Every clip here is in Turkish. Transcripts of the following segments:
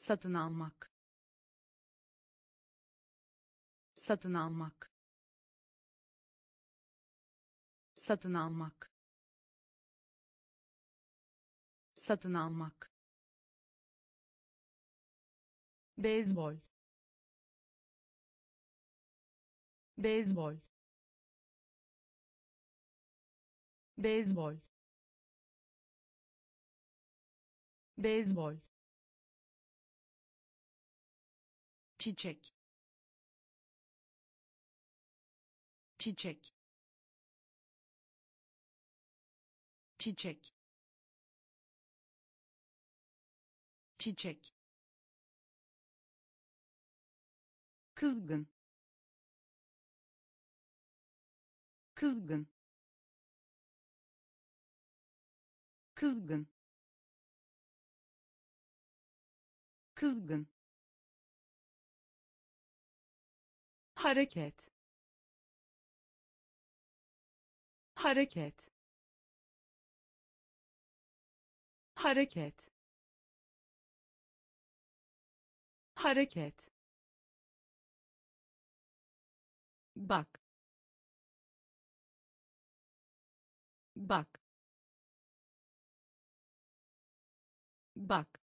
satın almak, satın almak, satın almak, satın almak, beyzbol, beyzbol, beyzbol, beyzbol, çiçek, çiçek, çiçek, çiçek, kızgın, kızgın, kızgın, kızgın, hareket, hareket, hareket, hareket, bak, bak, bak,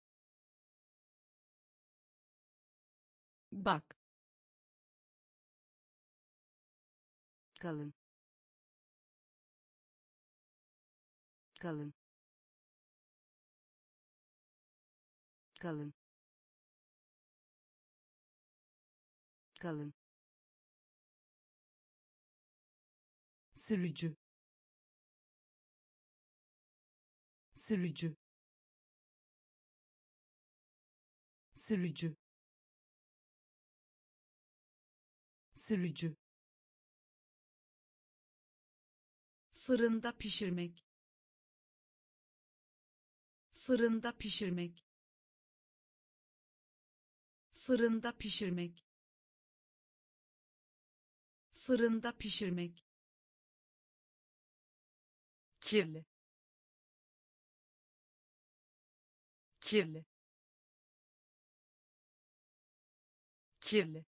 bak, kalın, kalın, kalın, kalın, sürücü, sürücü, sürücü, sürücü, fırında pişirmek, fırında pişirmek, fırında pişirmek, fırında pişirmek, kirli, kirli, kirli,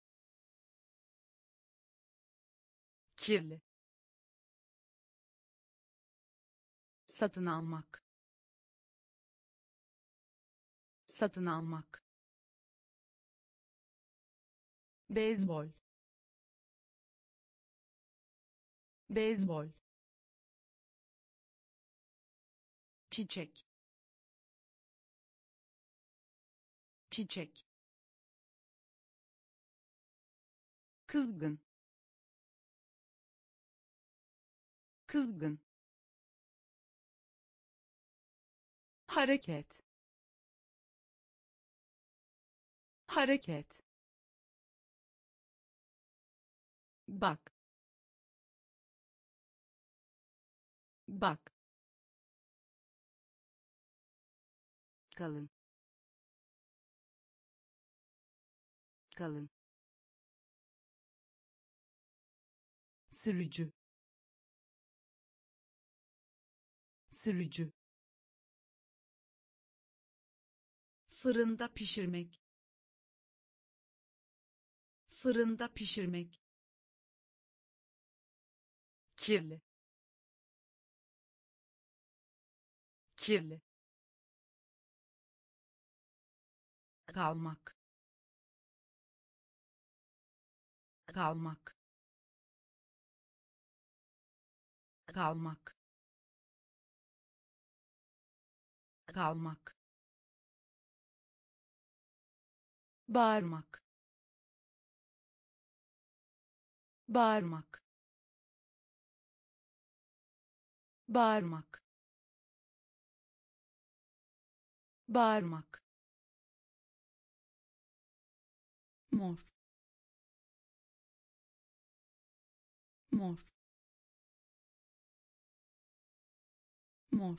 kirli, satın almak, satın almak, beyzbol, beyzbol, çiçek, çiçek, kızgın, kızgın, hareket, hareket, bak, bak, kalın, kalın, sürücü, sürücü, fırında pişirmek, fırında pişirmek, kirli, kirli, kalmak, kalmak, kalmak, kalmak, bağırmak, bağırmak, bağırmak, bağırmak, mor, mor, mor,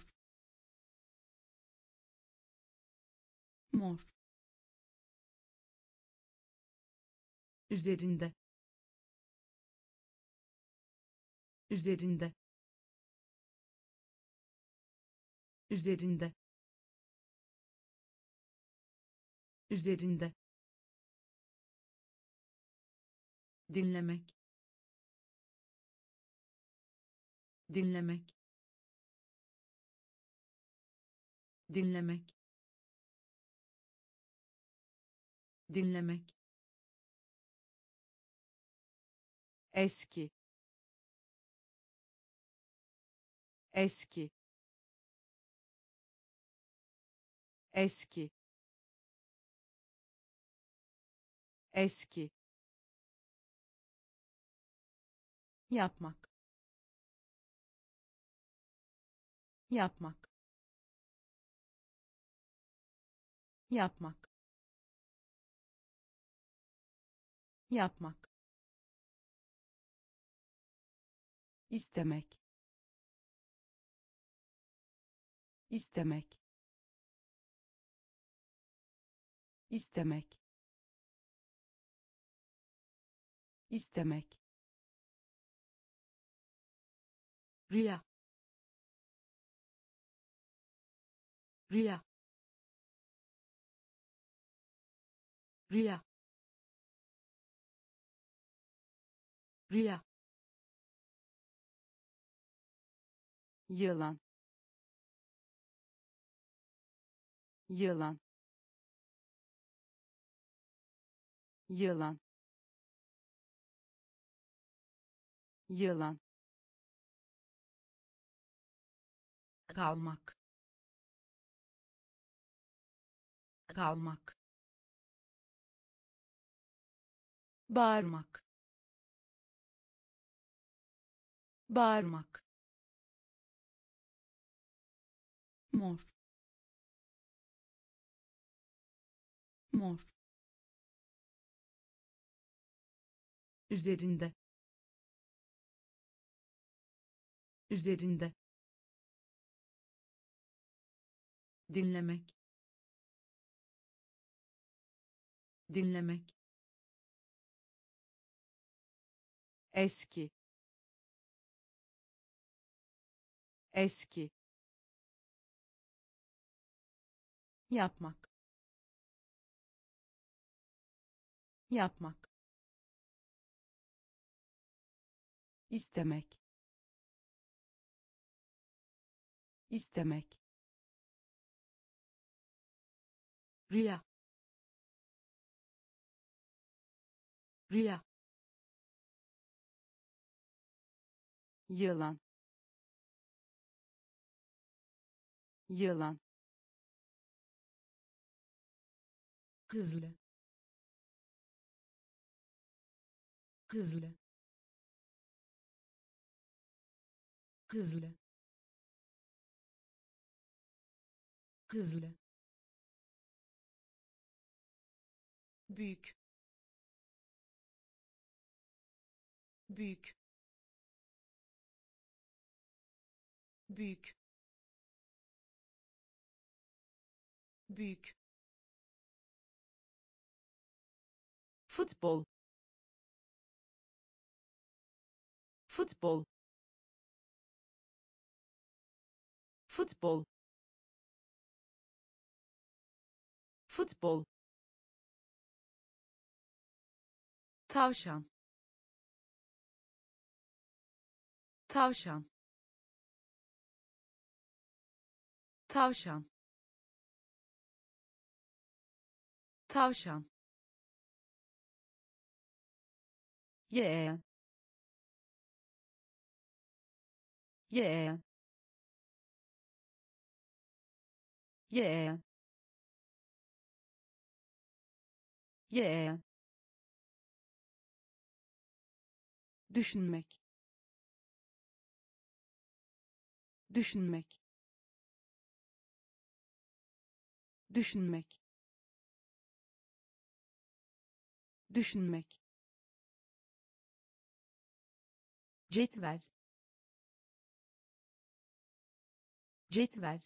mor, üzerinde, üzerinde, üzerinde, üzerinde, dinlemek, dinlemek, dinlemek, dinlemek, eski, eski, eski, eski, yapmak, yapmak, yapmak, yapmak, istemek, istemek, istemek, istemek, rüya, rüya, rüya, rüya, yılan, yılan, yılan, yılan, kalmak, kalmak, bağırmak, bağırmak, mor, mor, üzerinde, üzerinde, dinlemek, dinlemek, eski, eski, yapmak, yapmak, istemek, istemek, rüya, rüya, yılan, yılan, hızlı, hızlı, hızlı, hızlı, büyük, büyük, büyük, büyük, futbol, futbol, futbol, futbol, tavşan, tavşan, tavşan, tavşan, yeğen, yeğen, yeğen, yeğen, düşünmek, düşünmek, düşünmek, düşünmek, cetvel, cetvel,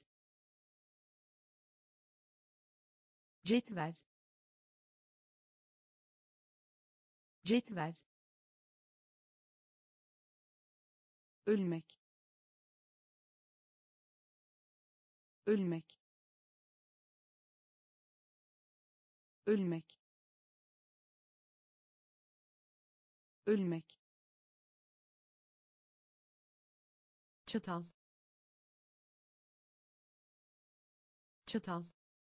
cetvel, cetvel, ölmek, ölmek, ölmek, ölmek, çatal, çatal,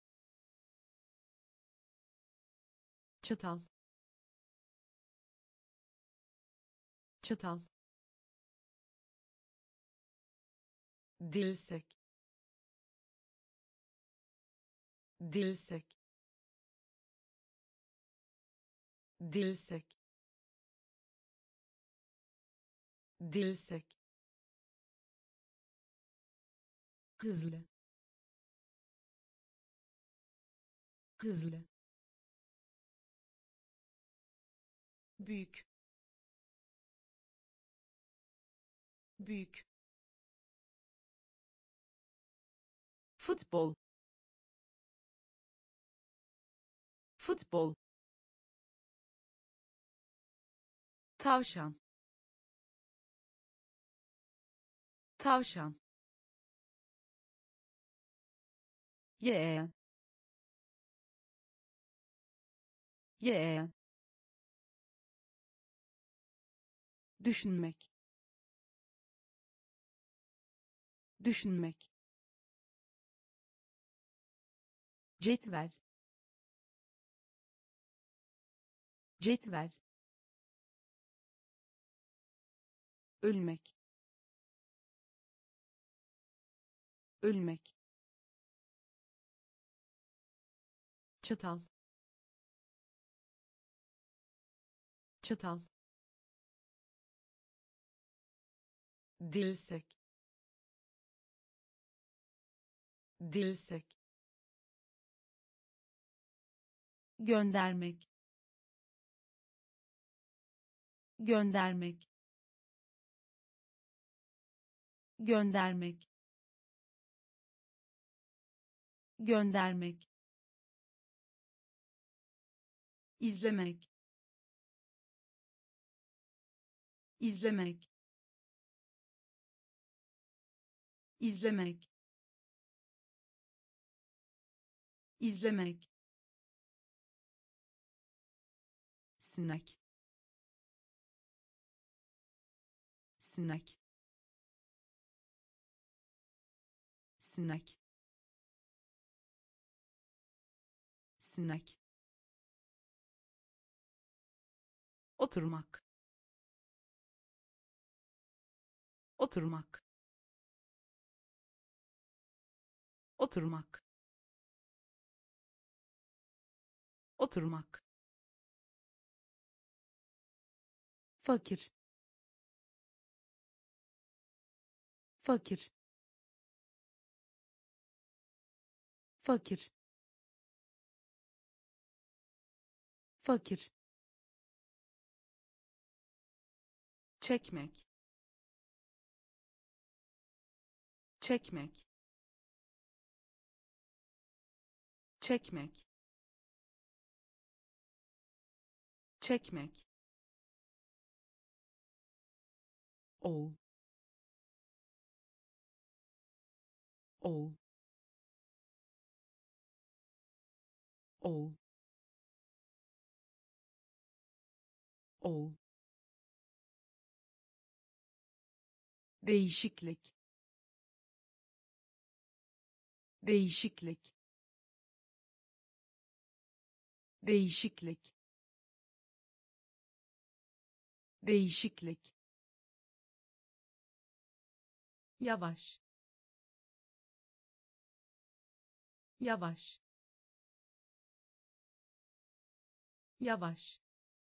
çatal, çatal, dirsek, dirsek, dirsek, dirsek, hızlı, hızlı, büyük, büyük, futbol, futbol, tavşan, tavşan, yeğen, yeğen, düşünmek, düşünmek, cetvel, cetvel, ölmek, ölmek, çatal, çatal, dirsek, dirsek, göndermek, göndermek, göndermek, göndermek, izlemek, izlemek, izlemek, izlemek, sinek, sinek, sinek, sinek, oturmak, oturmak, oturmak, oturmak, fakir, fakir, fakir, fakir, çekmek, çekmek, çekmek, çekmek, oğul, oğul, oğul, oğul, değişiklik, değişiklik, değişiklik, değişiklik, yavaş, yavaş, yavaş,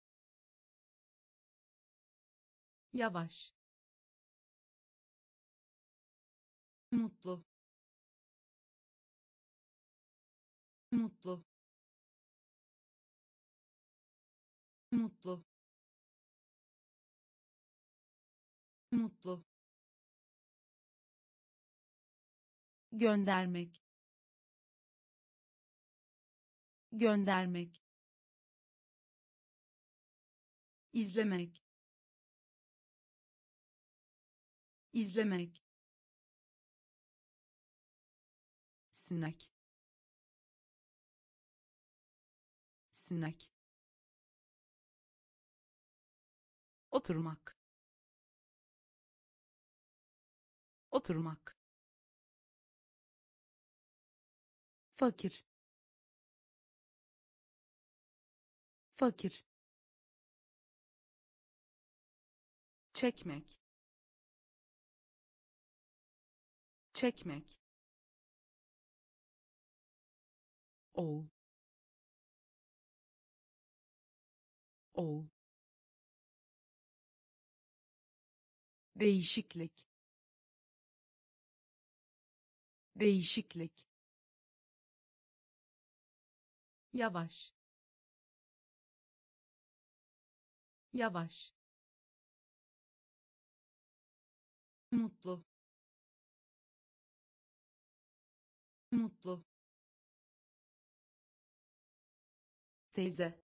yavaş, mutlu, mutlu, mutlu, mutlu, göndermek, göndermek, izlemek, izlemek, sinek, sivrisinek, oturmak, oturmak, fakir, fakir, çekmek, çekmek, oğul, oğul, değişiklik, değişiklik, yavaş, yavaş, mutlu, mutlu, teyze,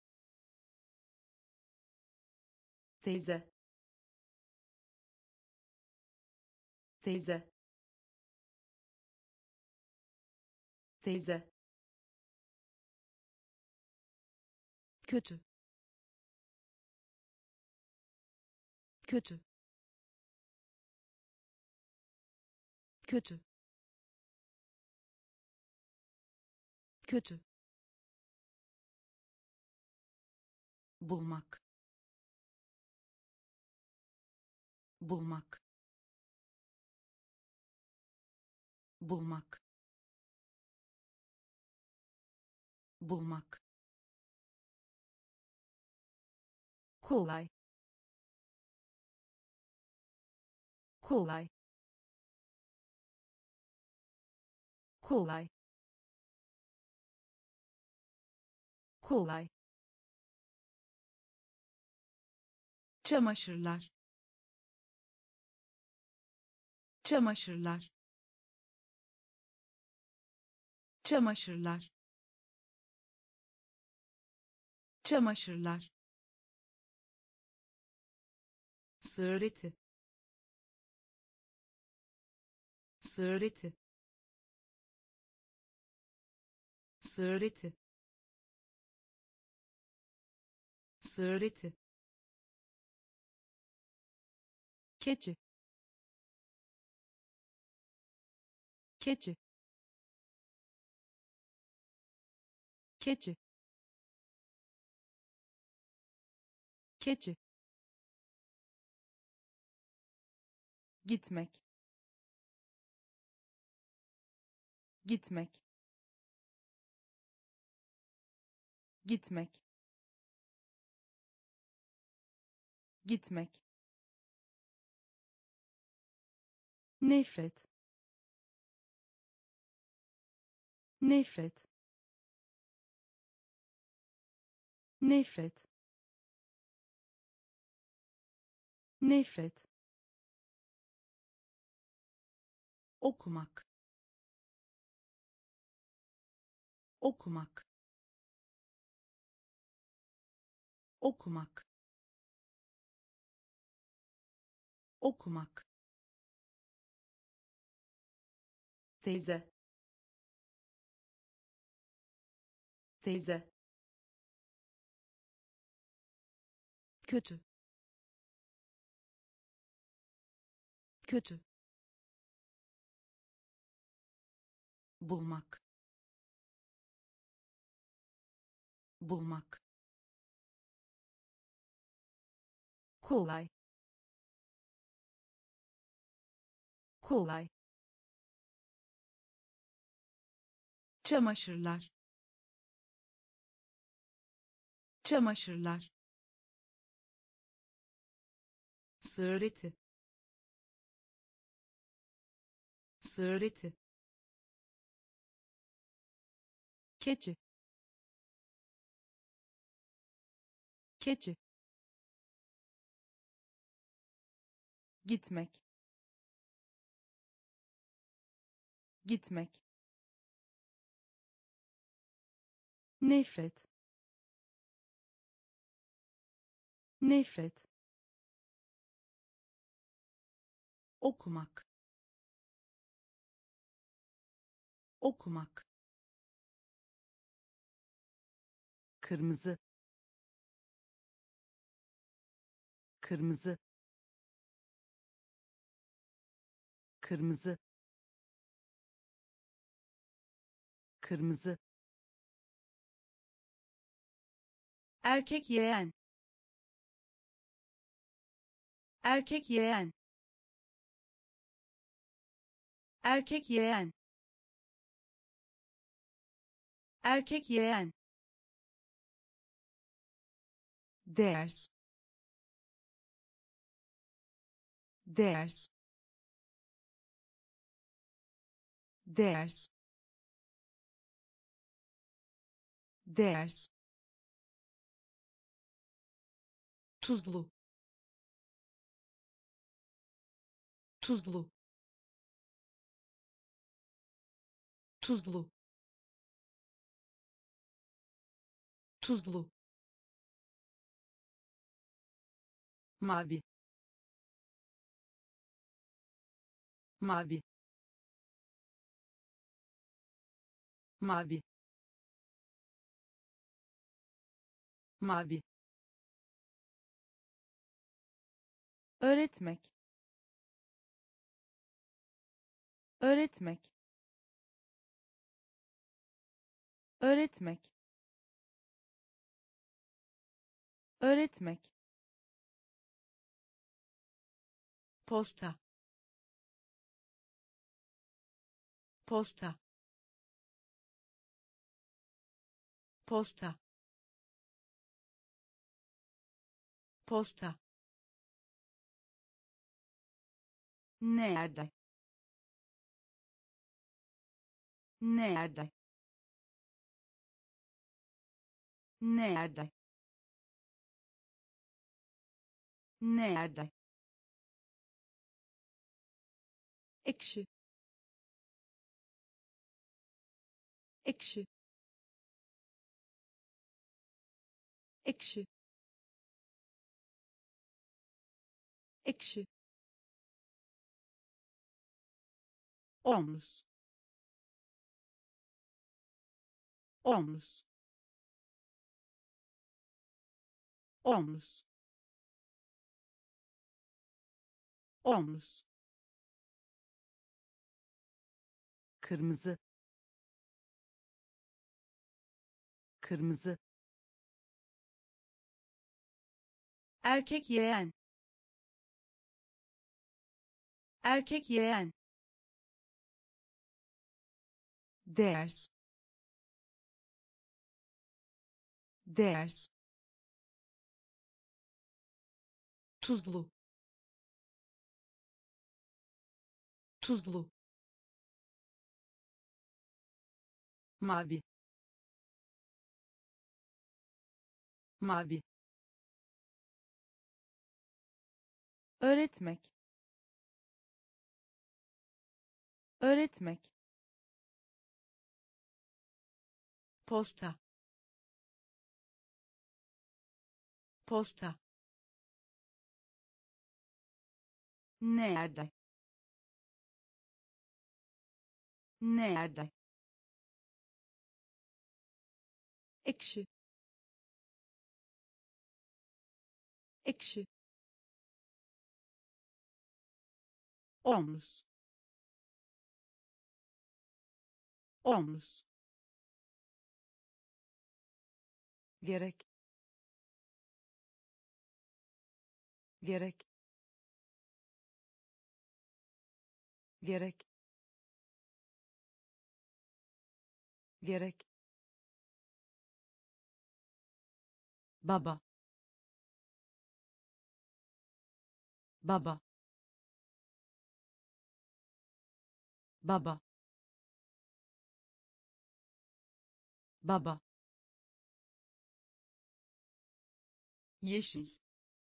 teyze, teyze, teyze, kötü, kötü, kötü, kötü, bulmak, bulmak, bulmak, bulmak, kolay, kolay, kolay, kolay, çamaşırlar, çamaşırlar, çamaşırlar, çamaşırlar, sığır eti, sığır eti, sığır eti, sığır eti, keçi, keçi, keçi, keçi, gitmek, gitmek, gitmek, gitmek, nefret, nefret, nefret, nefret, okumak, okumak, okumak, okumak, teyze, teyze, kötü, kötü, bulmak, bulmak, kolay, kolay, çamaşırlar, çamaşırlar, sığır eti, sığır eti, keçi, keçi, gitmek, gitmek, nefret, nefret, okumak, okumak, kırmızı kırmızı kırmızı kırmızı erkek yeğen erkek yeğen erkek yeğen erkek yeğen ders ders ders ders tuzlu tuzlu tuzlu tuzlu mavi mavi mavi mavi öğretmek öğretmek öğretmek öğretmek posta posta posta posta nerede nerede nerede nerede ekşi ekşi ekşi ekşi omuz omuz omuz omuz kırmızı kırmızı erkek yeğen erkek yeğen ders ders tuzlu tuzlu mavi mavi öğretmek öğretmek posta posta nerede nerede ekşi ekşi omuz omuz gerek gerek gerek gerek baba baba baba baba yeşil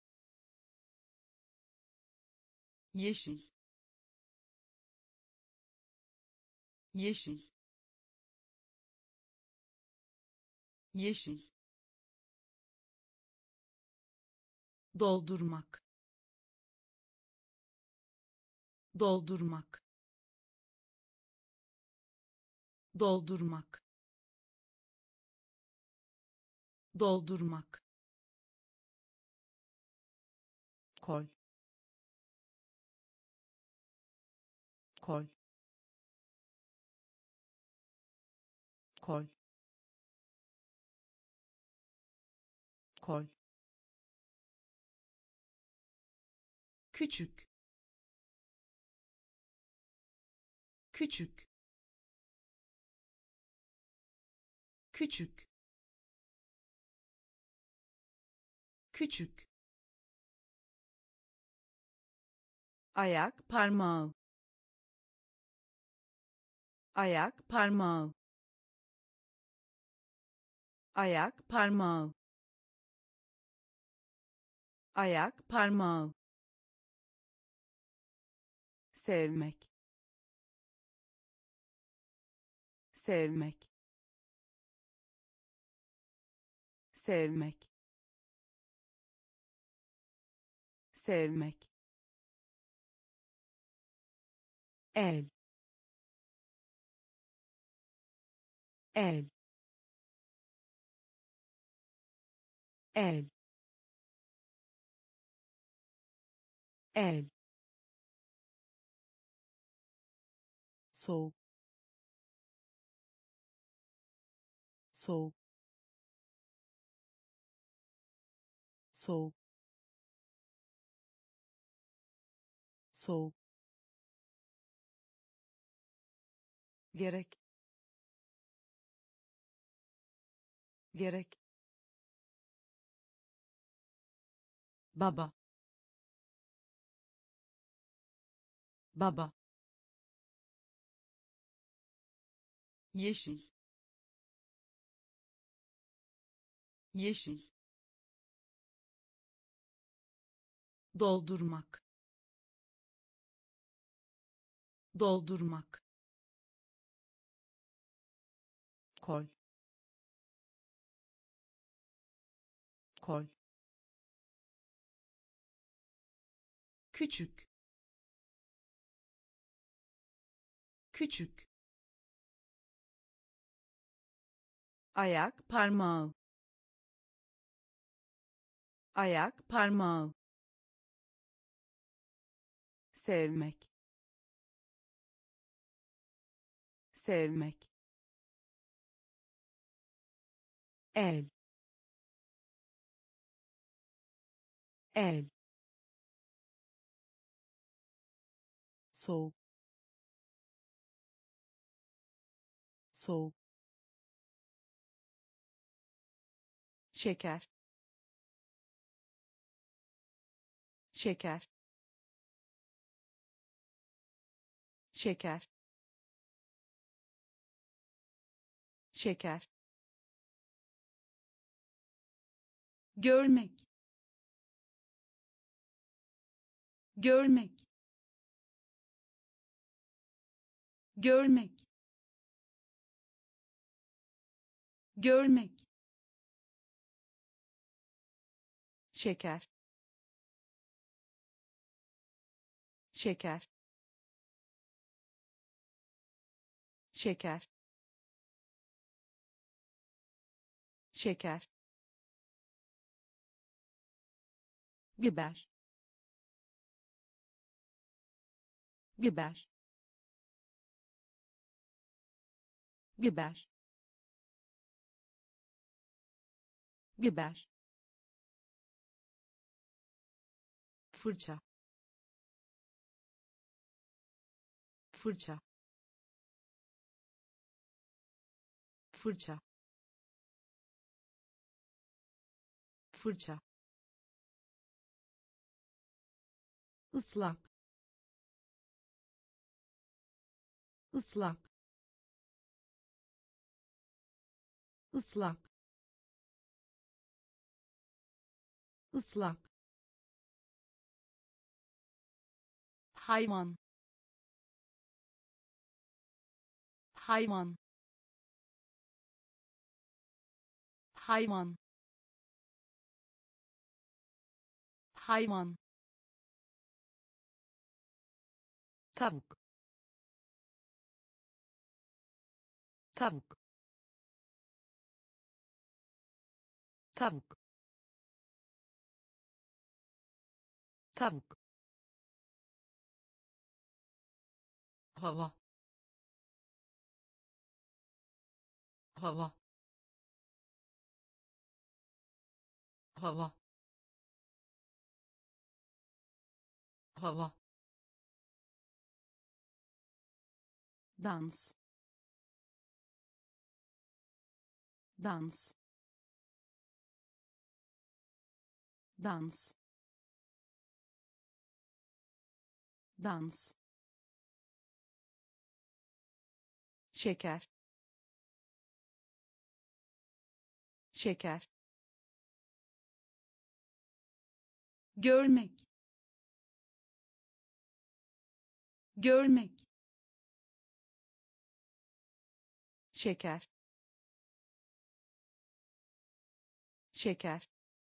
yeşil yeşil yeşil doldurmak doldurmak doldurmak doldurmak, kol, kol, kol, kol, küçük, küçük, küçük, küçük, ayak, parmağı, ayak, parmağı, ayak, parmağı, ayak, parmağı, sevmek, sevmek, sevmek, sevmek, el, el, el, el, soğuk, soğuk, soğuk, soğuk, gerek, gerek, baba, baba, yeşil, yeşil, doldurmak, doldurmak, kol, kol, küçük, küçük, ayak, parmağı, ayak, parmağı, sevmek, sevmek, el, el, soğuk, soğuk, şeker, şeker, şeker, şeker, görmek, görmek, görmek, görmek, şeker, şeker, şeker, şeker, biber, biber, biber, biber, fırça, fırça, fırça, fırça, ıslak, ıslak, ıslak, ıslak, hayvan, hayvan, hayvan, hayvan, tavuk, tavuk, tavuk, tavuk, hava, hava, hava, hava, dans, dans, dans, dans, şeker, şeker, görmek, görmek, şeker, şeker,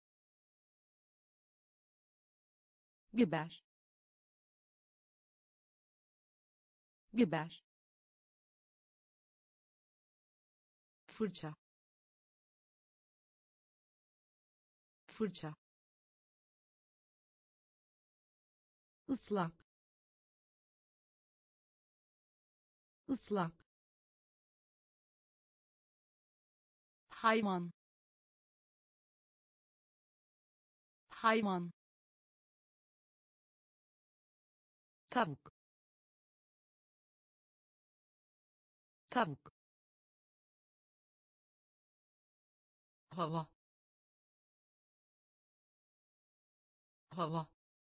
biber, biber, fırça, fırça, ıslak, ıslak, hayvan, hayvan, tavuk, tavuk, hava, hava,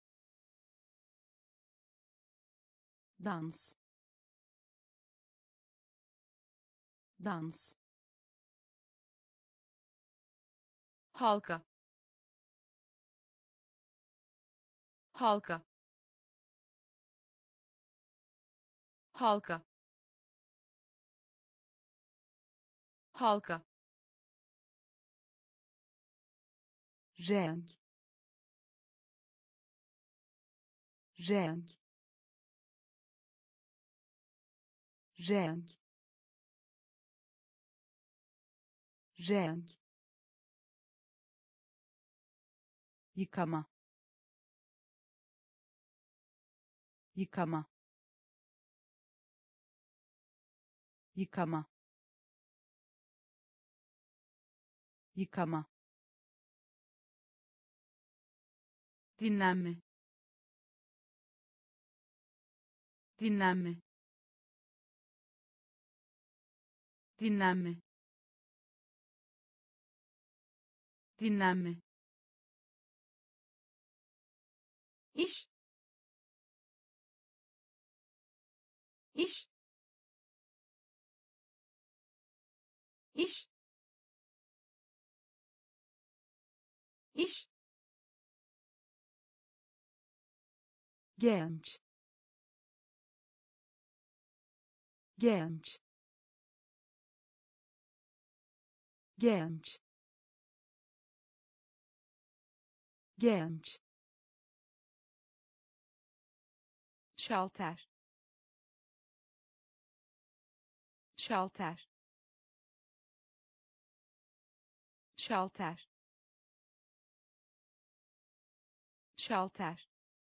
dans, dans, halka, halka, halka, halka, renk, renk, renk, renk, yıkama, yıkama, yıkama, yıkama, dinlenme, dinlenme, dinlenme, dinlenme, iş, iş, iş, iş, genç, genç, genç, genç, şalter, şalter, şalter, şalter,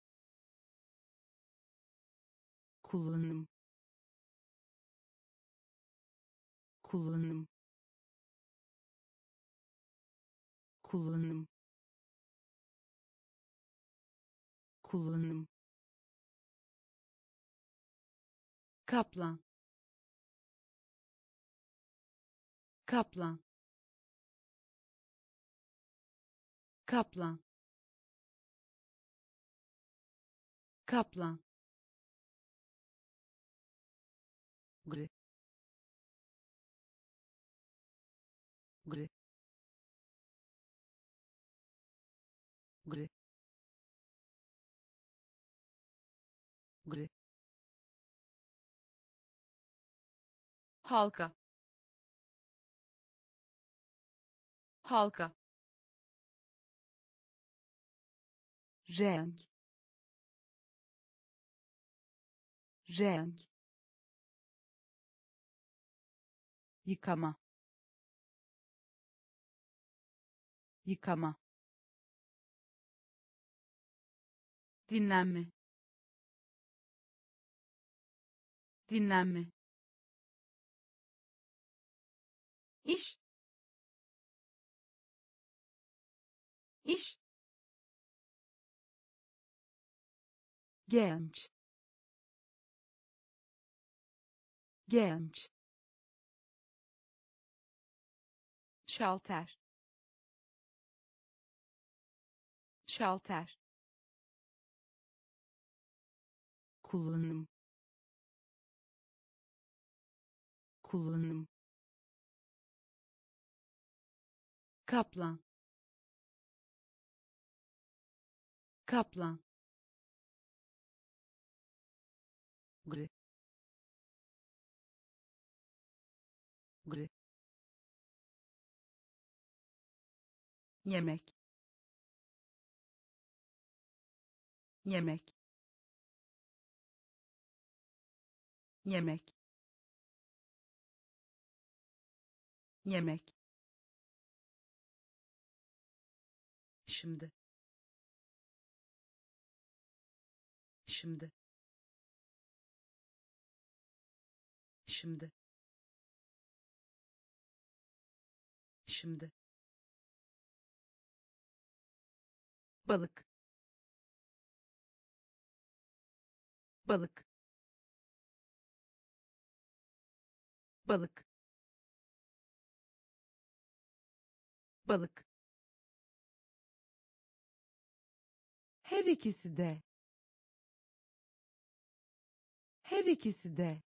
kullanım, kullanım, kullanım, kullanım, kaplan, kaplan, kaplan, kaplan, gri, gri, gri, gri, halka, halka, renk, renk, yıkama, yıkama, dinlenme, dinlenme, iş, iş, genç, genç, şalter, şalter, kullanım, kullanım, kaplan, kaplan, gri, gri, yemek, yemek, yemek, yemek, şimdi, şimdi, şimdi, şimdi, balık, balık, balık, balık, her ikisi de, her ikisi de,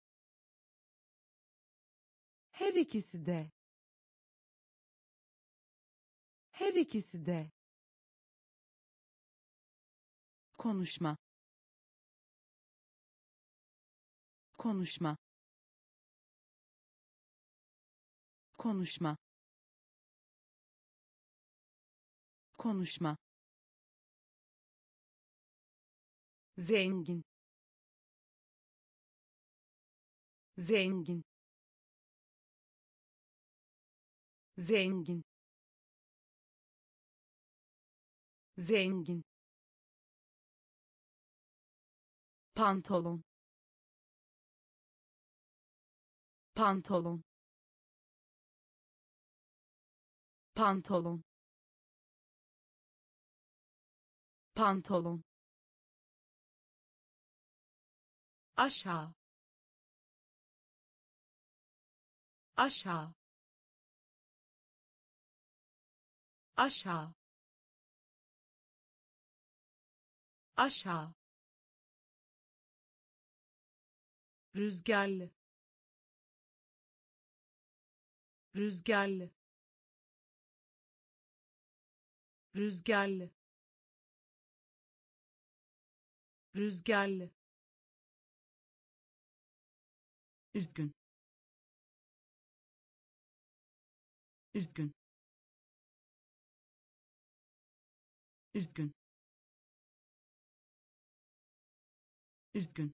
her ikisi de, her ikisi de, konuşma, konuşma, konuşma, konuşma, zengin, zengin, zengin, zengin, pantolon, pantolon, pantolon, pantolon, aşağı, aşağı, aşağı, aşağı, rüzgarlı, rüzgarlı, rüzgarlı, rüzgarlı, üzgün, üzgün, üzgün, üzgün,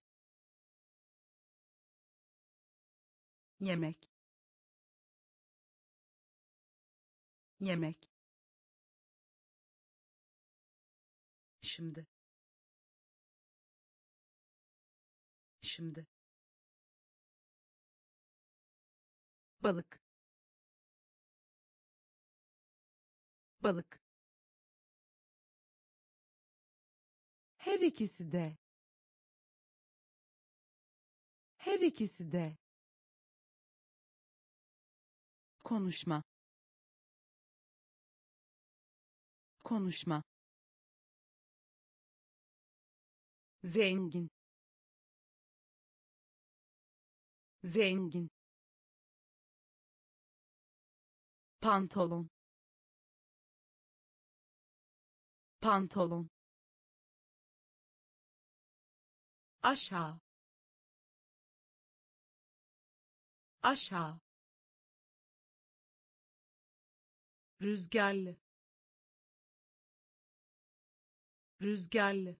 yemek, yemek, şimdi, şimdi, balık, balık, her ikisi de, her ikisi de, konuşma, konuşma, zengin, zengin, pantolon, pantolon, aşağı, aşağı, rüzgarlı, rüzgarlı,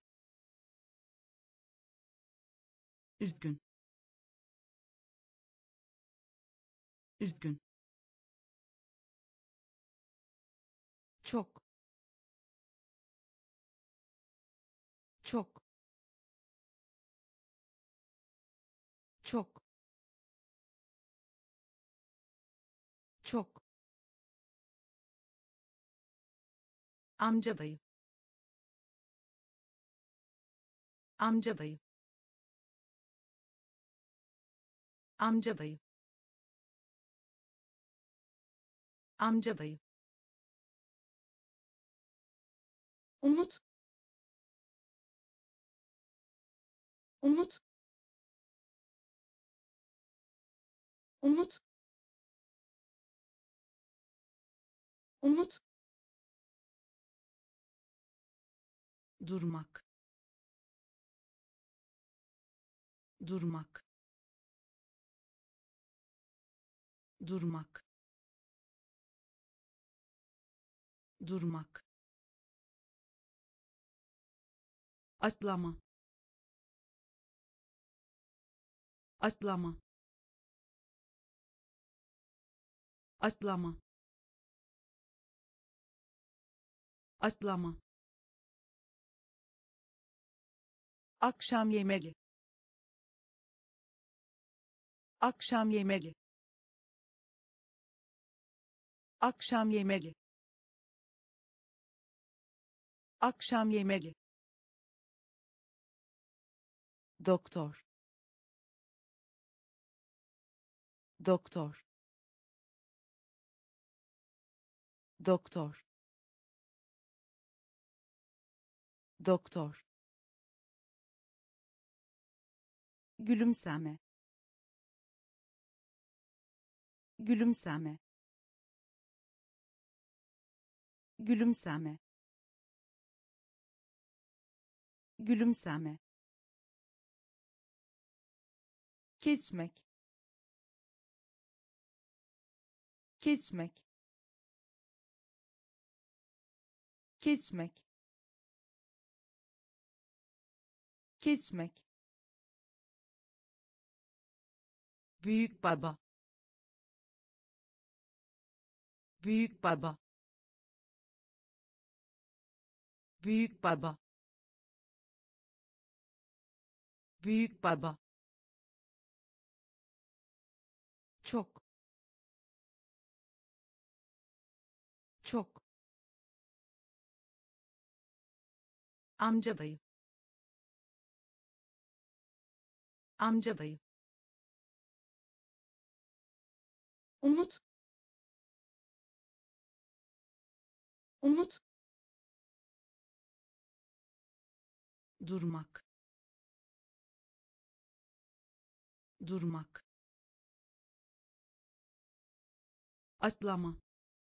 üzgün, üzgün, çok çok çok çok amca dayı amca dayı amca dayı amca dayı umut umut umut umut durmak durmak durmak durmak atlama atlama atlama atlama akşam yemeği akşam yemeği akşam yemeği akşam yemeği doktor doktor doktor doktor gülümseme gülümseme gülümseme gülümseme kesmek kesmek kesmek kesmek büyük baba büyük baba büyük baba büyük baba çok çok amca dayı amca dayı umut umut durmak durmak atlama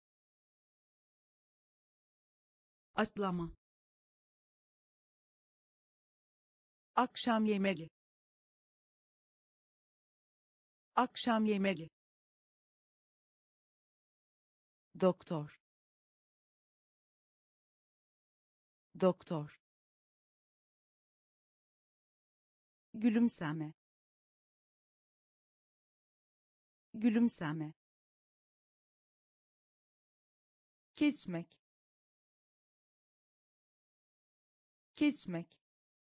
atlama akşam yemeği akşam yemeği doktor doktor gülümseme gülümseme kesmek kesmek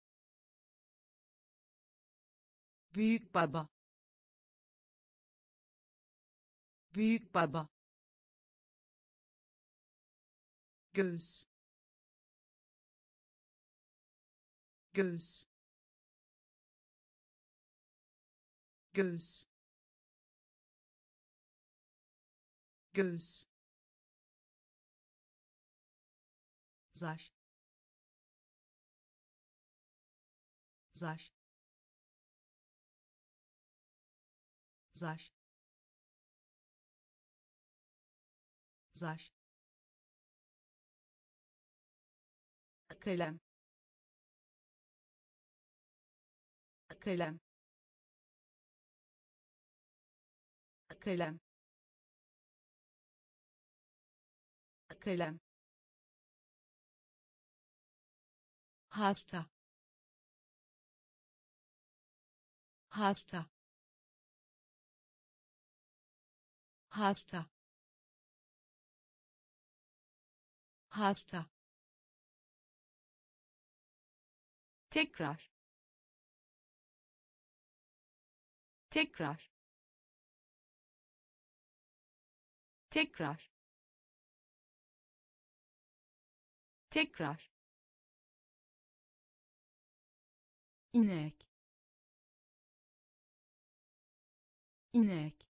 büyük baba büyük baba göğüs göğüs göğüs göğüs zar zar zar zar kalem kalem kalem kalem hasta hasta hasta hasta, tekrar, tekrar, tekrar, tekrar, inek, inek,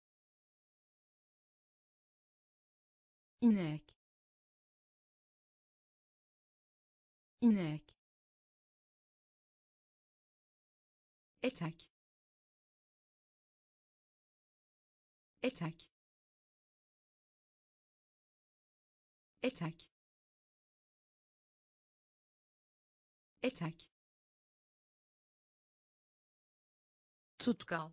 inek, inek, etek, etek, etek, etek, tutkal,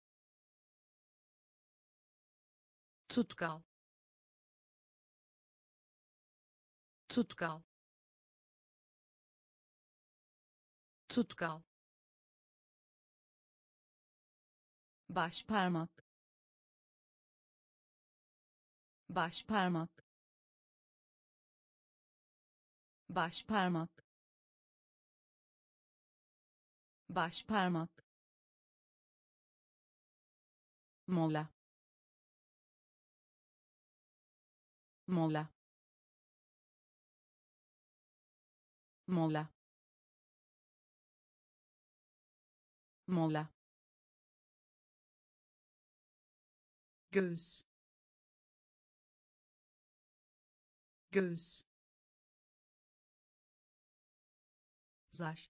tutkal, tutkal, tutkal, baş parmak, baş parmak, baş parmak, baş parmak, mola, mola, mola, mola, göğüs, göğüs, zar,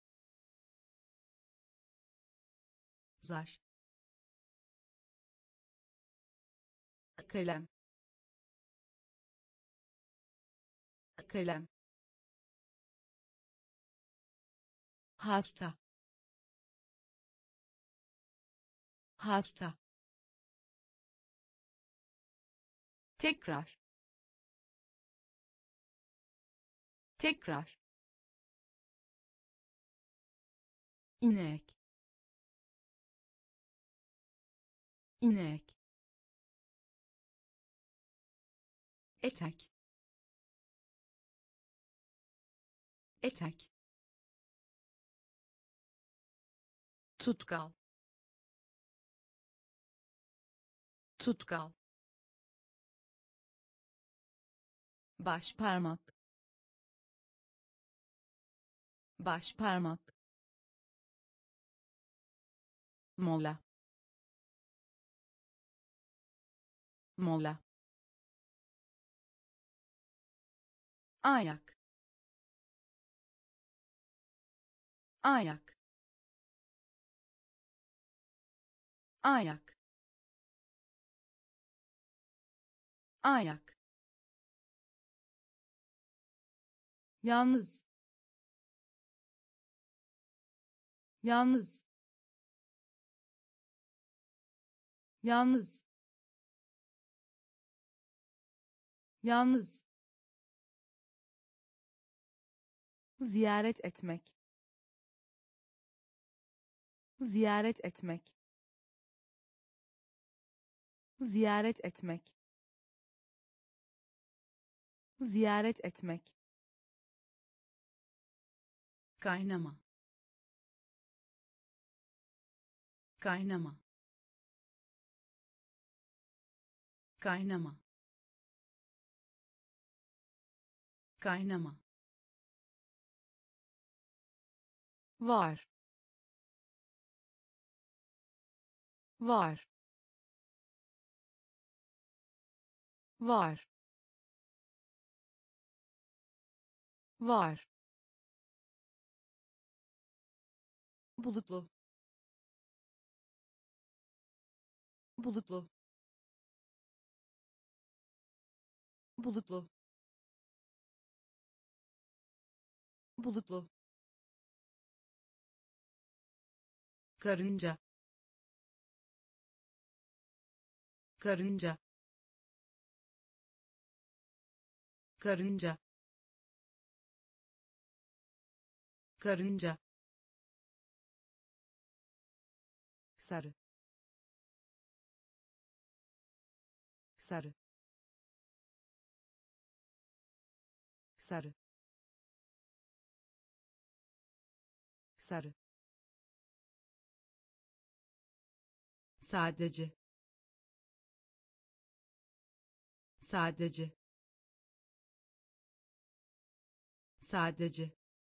zar, kalem, kalem, hasta, hasta, tekrar, tekrar, inek, inek, etek, etek, tutkal, tutkal, baş parmak, baş parmak, mola, mola, ayak, ayak, ayak, ayak, yalnız, yalnız, yalnız, yalnız, ziyaret etmek, ziyaret etmek, ziyaret etmek, ziyaret etmek, kaynama, kaynama, kaynama, kaynama, var, var, var, var, bulutlu, bulutlu, bulutlu, bulutlu, karınca, karınca, karınca, karınca, sarı, sarı, sarı, sarı, sadece, sadece, sadece,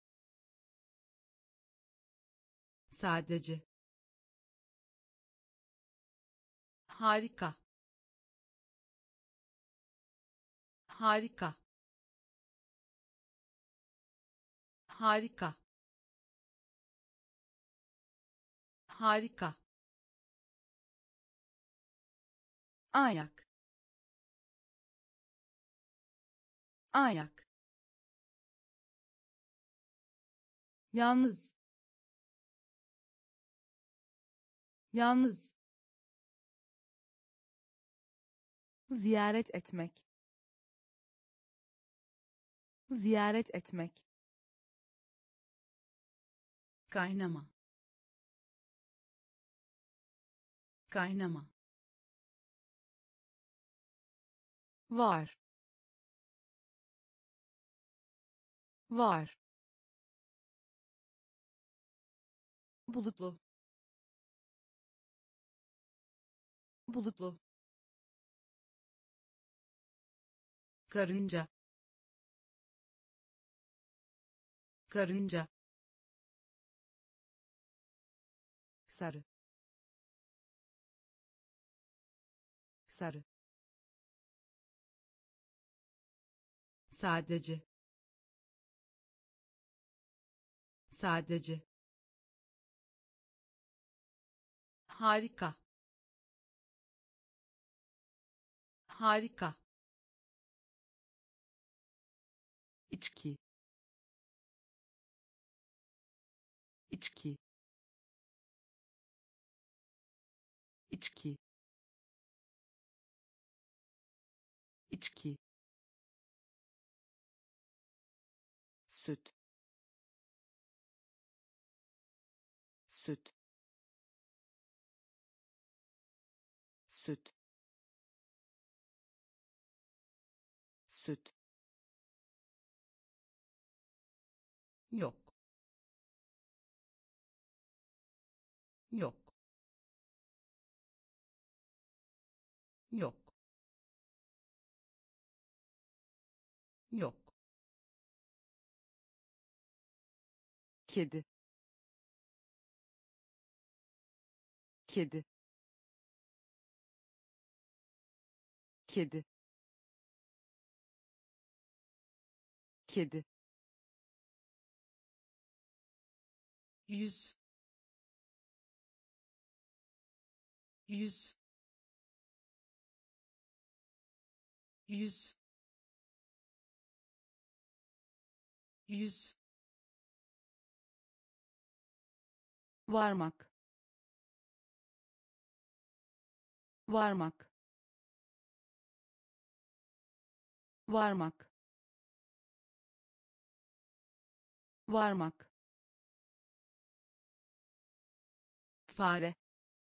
sadece, harika, harika, harika, harika, ayak, ayak, yalnız, yalnız, ziyaret etmek, ziyaret etmek, kaynama, kaynama, var, var, bulutlu, bulutlu, karınca, karınca, sarı, sarı, sadece, sadece, harika, harika, içki, içki, içki, içki, süt, süt, süt, süt, yok, yok, yok, yok, kedi, kedi, kedi, kedi, yüz, yüz, yüz, yüz, varmak, varmak, varmak, varmak, fare,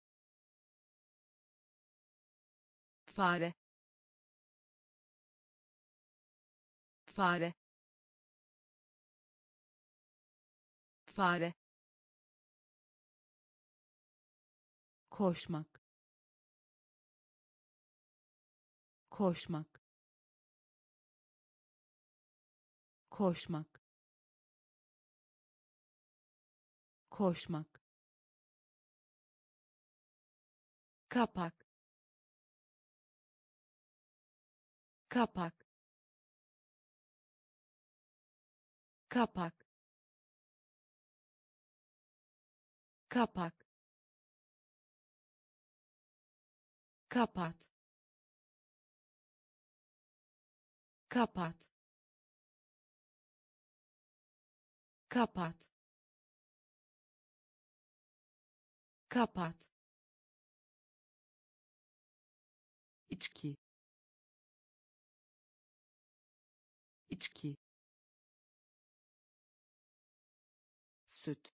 fare, fare, fare, koşmak, koşmak, koşmak, koşmak, kapak, kapak, kapak, kapak, kapat, kapat, kapat, kapat, içki, içki, süt,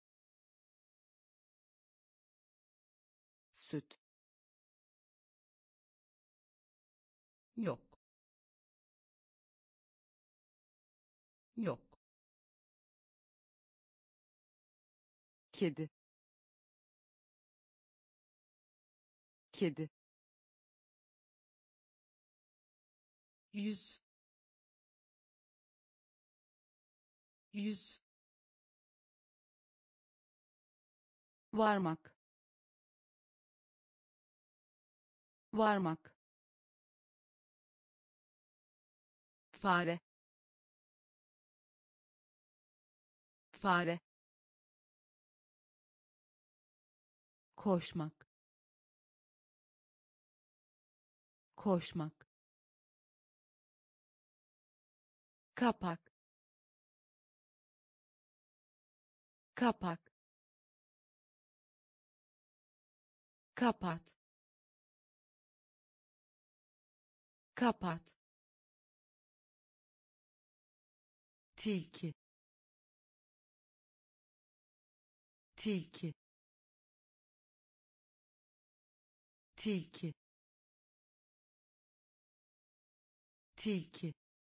süt, yok, yok, kedi, kedi, yüz, yüz, varmak, varmak, fare, fare, koşmak, koşmak, kapak, kapak, kapat, kapat, tilki, tilki, tilki, tilki,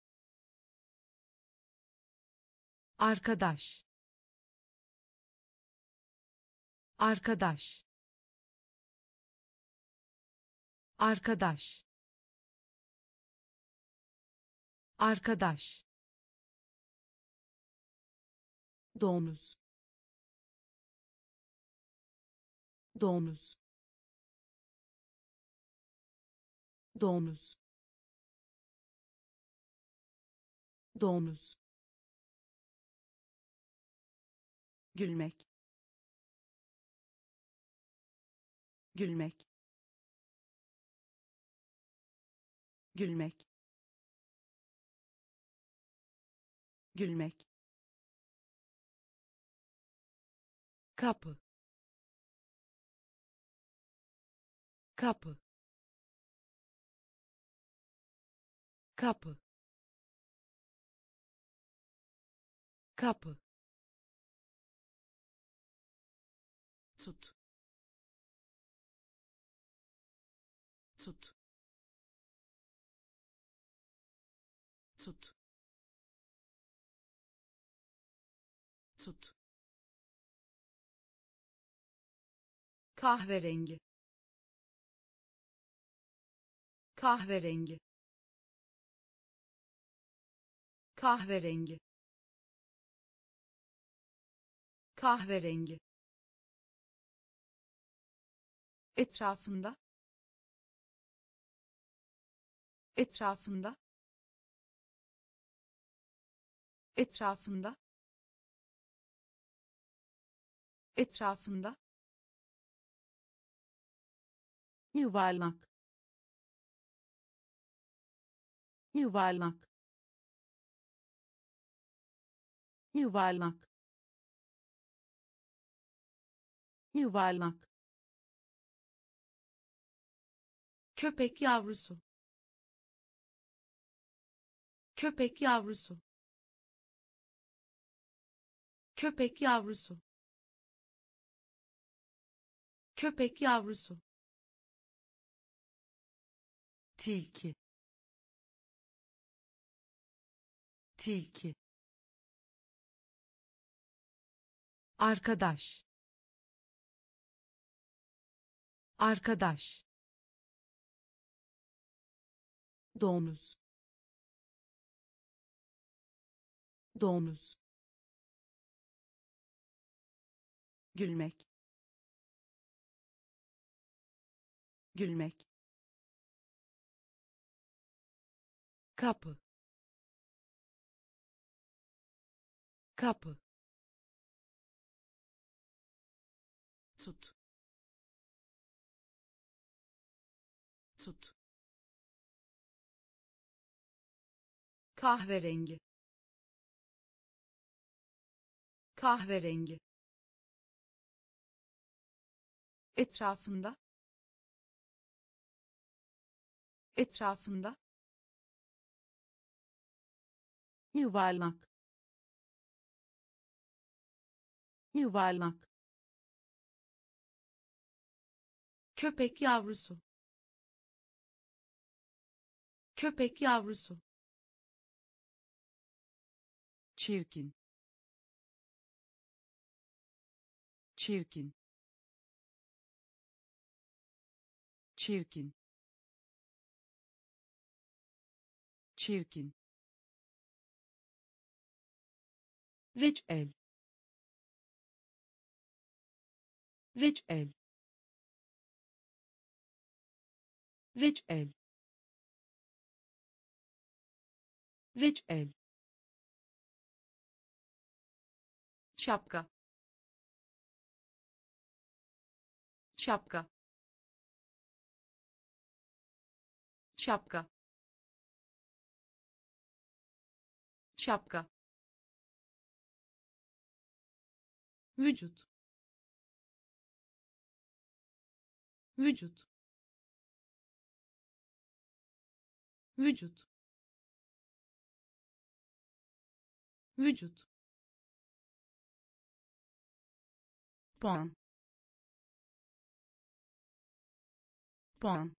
arkadaş, arkadaş, arkadaş, arkadaş, domuz, domuz, domuz, domuz, gülmek, gülmek, gülmek, gülmek, kapı, kapı, kapı, kapı, tut, tut, tut, tut, kahverengi, kahverengi, kahverengi, kahverengi, etrafında, etrafında, etrafında, etrafında, yuvarlak, yuvarlak, yuvarlak, yuvarlak, köpek yavrusu, köpek yavrusu, köpek yavrusu, köpek yavrusu, tilki, tilki, arkadaş, arkadaş, domuz, domuz, gülmek, gülmek, kapı, kapı, tut, tut, kahverengi, kahverengi, etrafında, etrafında, yuvarlak, yuvarlak, köpek yavrusu, köpek yavrusu, çirkin, çirkin, çirkin, çirkin, reçel, reçel, reçel, reçel, şapka, şapka, şapka, şapka, vücut, vücut, vücut, vücut, puan, puan,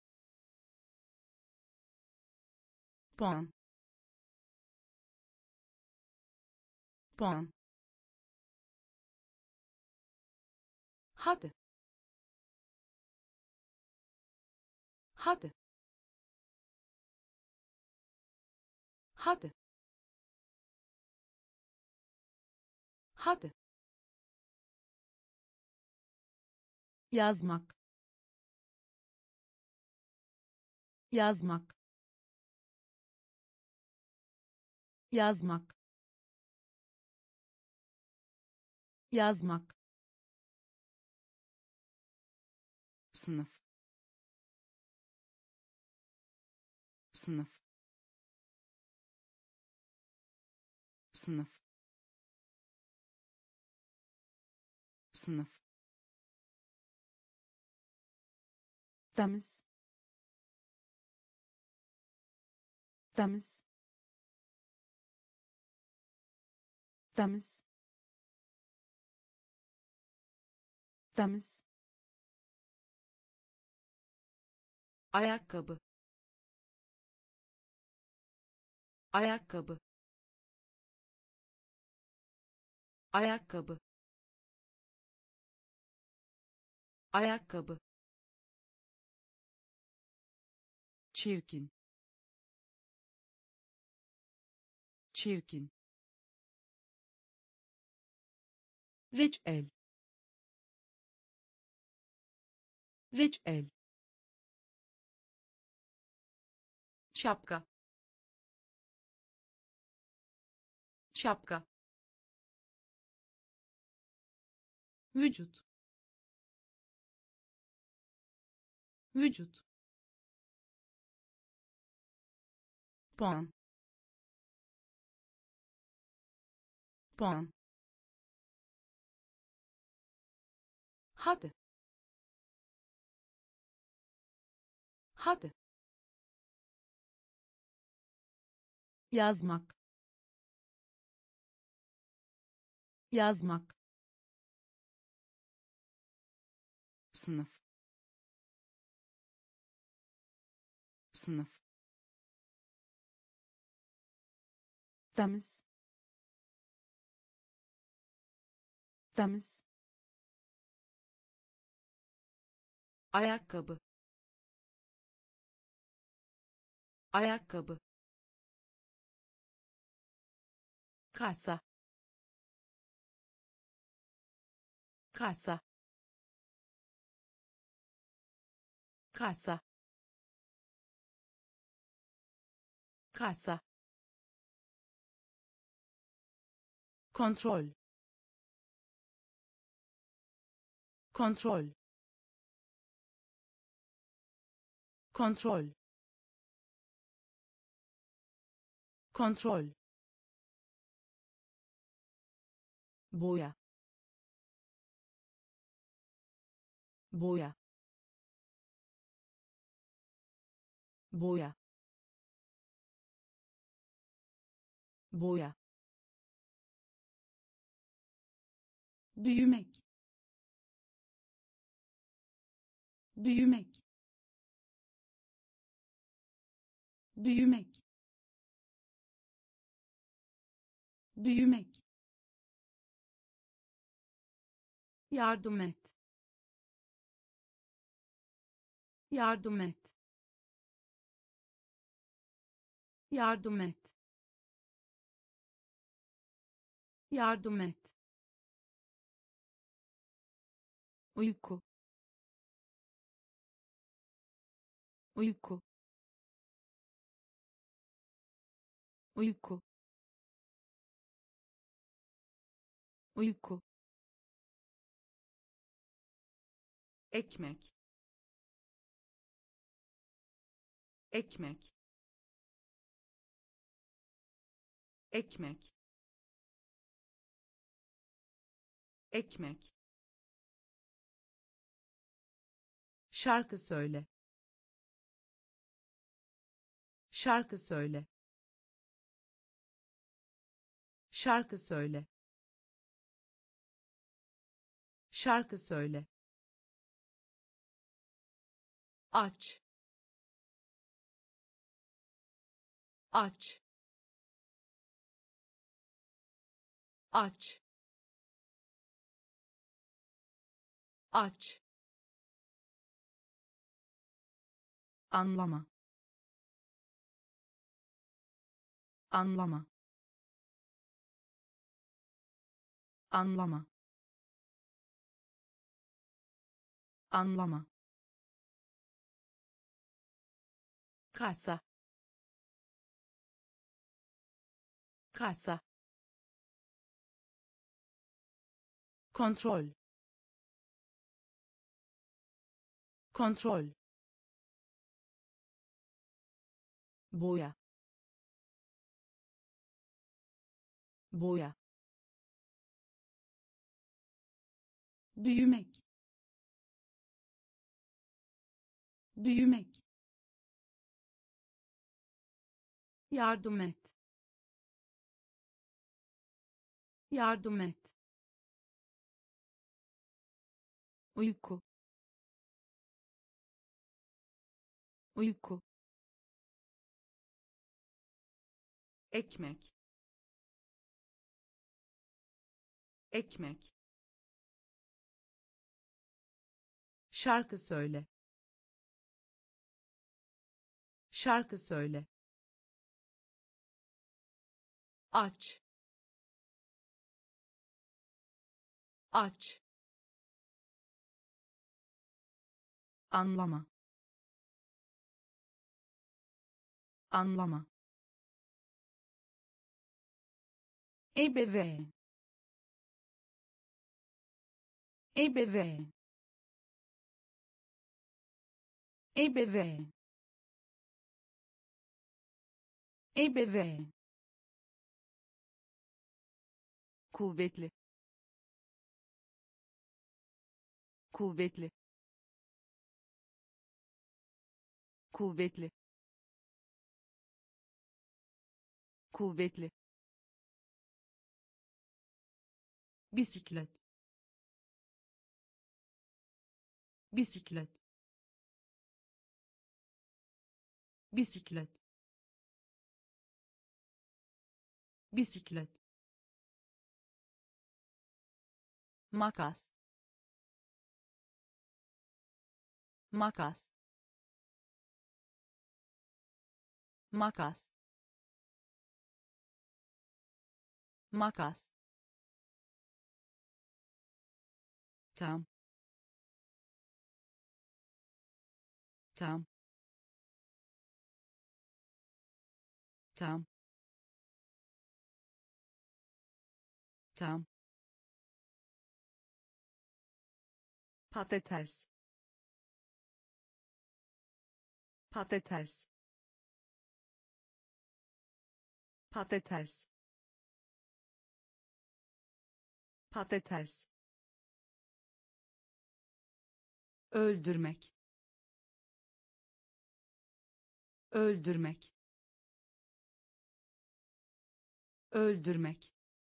puan, puan, hadi, hadi, hadi, hadi, yazmak, yazmak, yazmak, yazmak, sınıf, sınıf, sınıf, sınıf, temiz, temiz, temiz, temiz, ayakkabı, ayakkabı, ayakkabı, ayakkabı, çirkin, çirkin, reçel, reçel, şapka, şapka, vücut, vücut, puan, puan, hadi, hadi, yazmak, yazmak, sınıf, sınıf, temiz, temiz, ayakkabı, ayakkabı, kasa, kasa, kasa, kasa, kontrol, kontrol, kontrol, kontrol, boya, boya, boya, boya, büyümek, büyümek, büyümek, büyümek, yardım et, yardım et, yardım et, yardım et, uyku, uyku, uyku, uyku, ekmek, ekmek, ekmek, ekmek, şarkı söyle, şarkı söyle, şarkı söyle, şarkı söyle, aç, aç, aç, aç, anlama, anlama, anlama, anlama, kasa, kasa, kontrol, kontrol, boya, boya, büyümek, büyümek, yardım et, yardım et, uyku, uyku, ekmek, ekmek, şarkı söyle, şarkı söyle, aç, aç, anlama, anlama, ebeveyn, ebeveyn, ebeveyn, ebeveyn, kuvvetli, kuvvetli, kuvvetli, kuvvetli, bisiklet, bisiklet, bisiklet, bisiklet, makas, makas, makas, makas, tam, tam, tam, tam, patates, patates, patates, patates, öldürmek, öldürmek, öldürmek,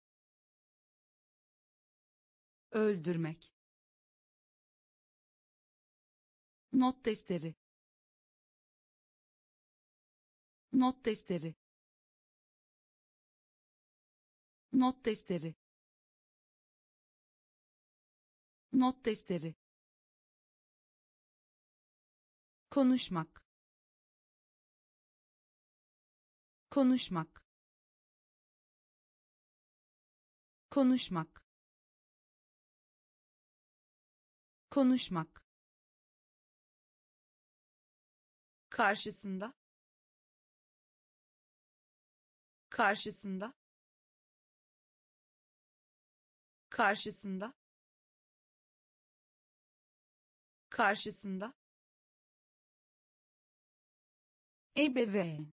öldürmek, not defteri, not defteri, not defteri, not defteri, konuşmak, konuşmak, konuşmak, konuşmak, karşısında, karşısında, karşısında, karşısında, ebeveyn,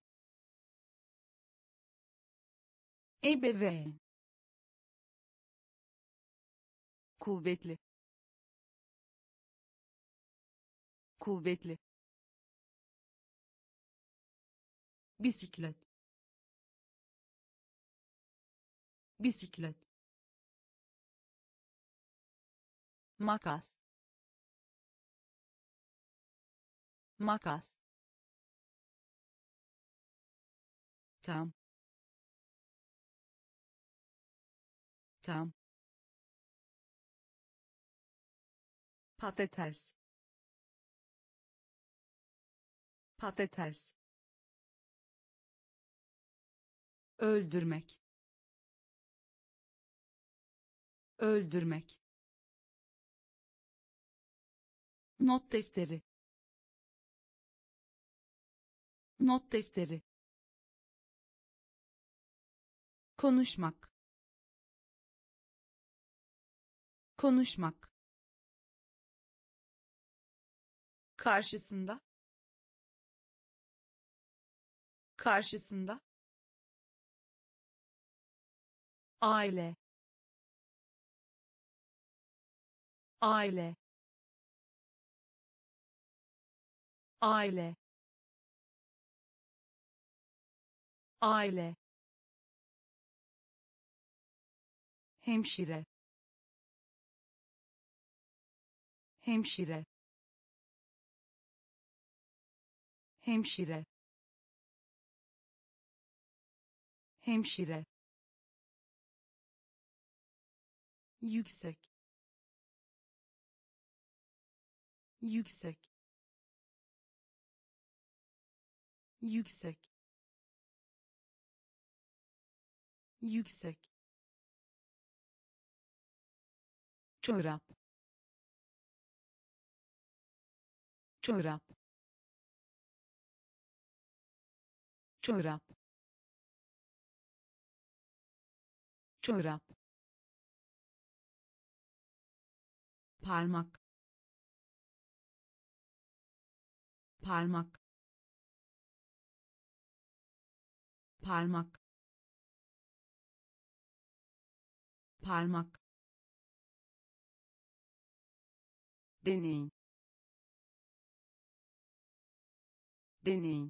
ebeveyn, kuvvetli, kuvvetli, bisiklet, bisiklet, makas, makas, tam, tam, patates, patates, öldürmek, öldürmek, not defteri, not defteri, konuşmak, konuşmak, karşısında, karşısında, aile, aile, aile, aile, hemşire, hemşire, hemşire, hemşire, yüksek, yüksek, yüksek, yüksek, çorap, çorap, çorap, çorap, parmak, parmak, parmak, parmak, deney, deney,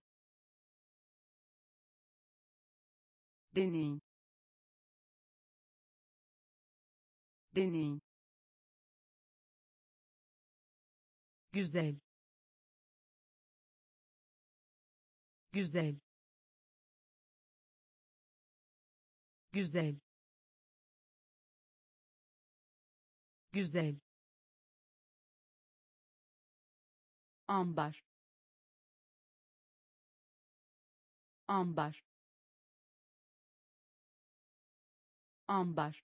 deney, deney, güzel, güzel, güzel, güzel, ambar, ambar, ambar,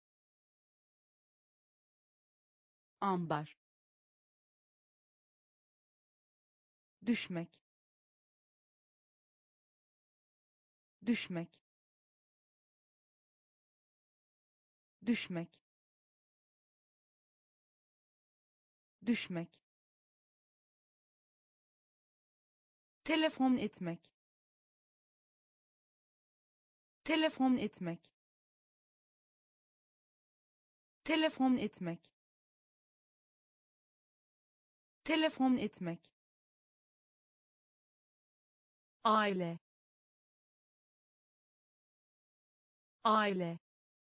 ambar, düşmek, düşmek, düşmek, düşmek, telefon etmek, telefon etmek, telefon etmek, telefon etmek, aile, aile,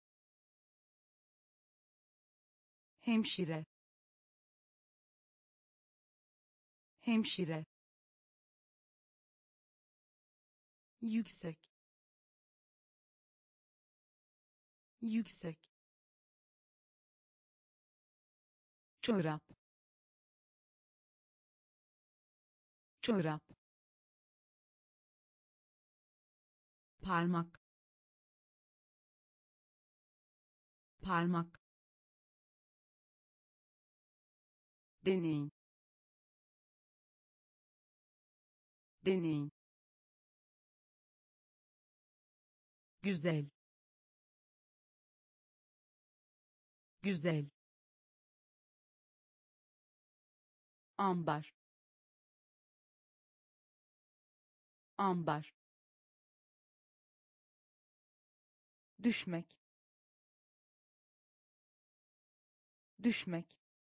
hemşire, hemşire, yüksek, yüksek, çorap, çorap, parmak, parmak, deney, deney, güzel, güzel, ambar, ambar, düşmek, düşmek,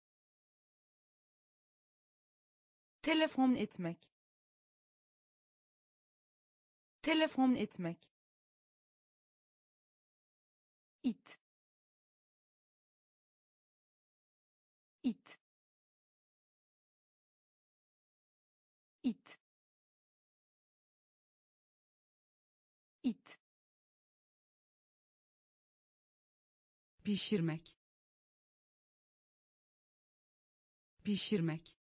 telefon etmek, telefon etmek, it, it, it, it, pişirmek, pişirmek,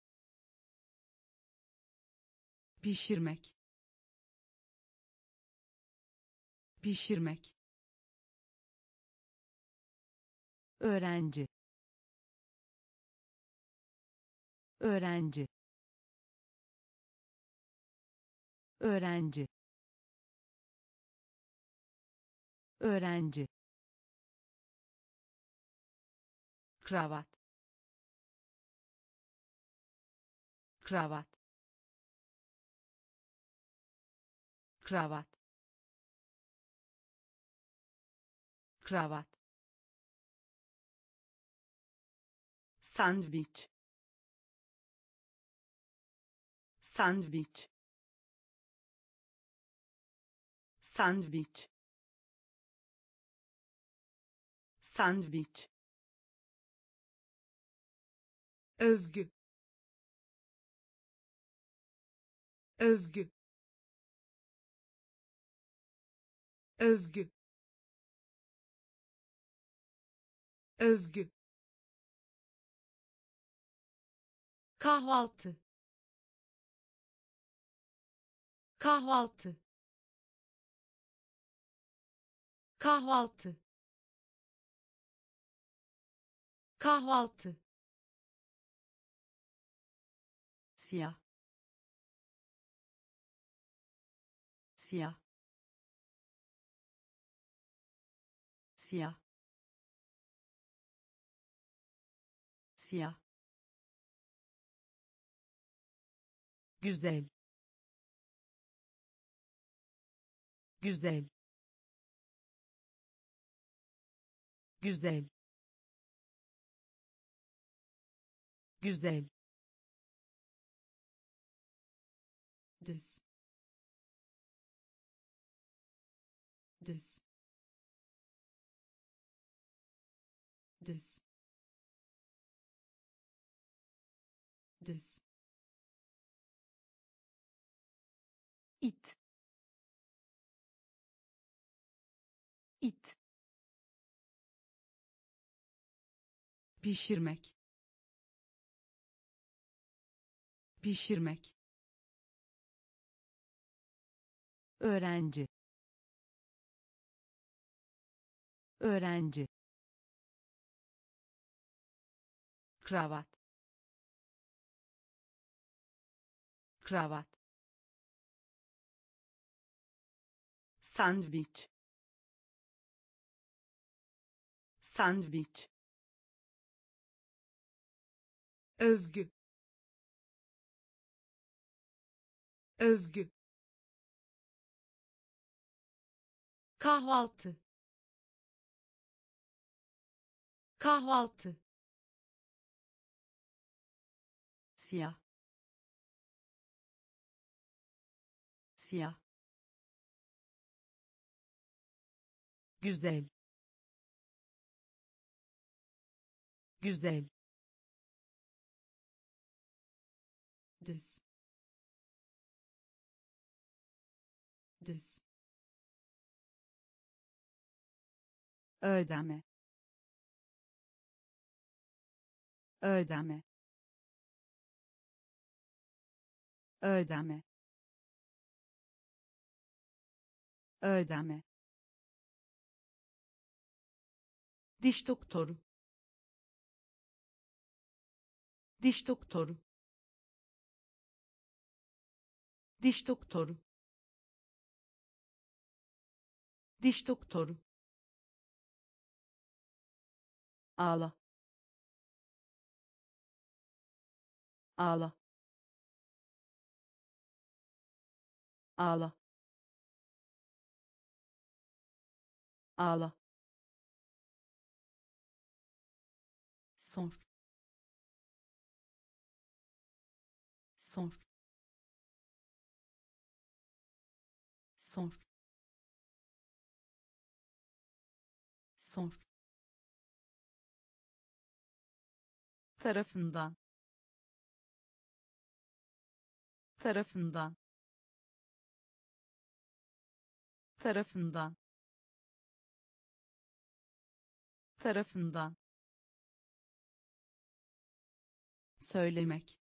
pişirmek, pişirmek, öğrenci, öğrenci, öğrenci, öğrenci, kravat, kravat, kravat, kravat, sandviç, sandviç, sandviç, sandviç, övgü, övgü, övgü, övgü, kahvaltı, kahvaltı, kahvaltı, kahvaltı, siyah, siyah, siyah, siyah, güzel, güzel, güzel, güzel, diz, diz, diz, diz, it, it, pişirmek, pişirmek, öğrenci, öğrenci, kravat, kravat, sandviç, sandviç, övgü, övgü, kahvaltı, kahvaltı, siyah, siyah, güzel, güzel, diz, diz, ödeme, ödeme, ödeme, ödeme, diş doktoru, diş doktoru, diş doktoru, diş doktoru, ağla, ağla, ağla, ağla, sor, sor, sor, sor, tarafından, tarafından, tarafından, tarafından, söylemek,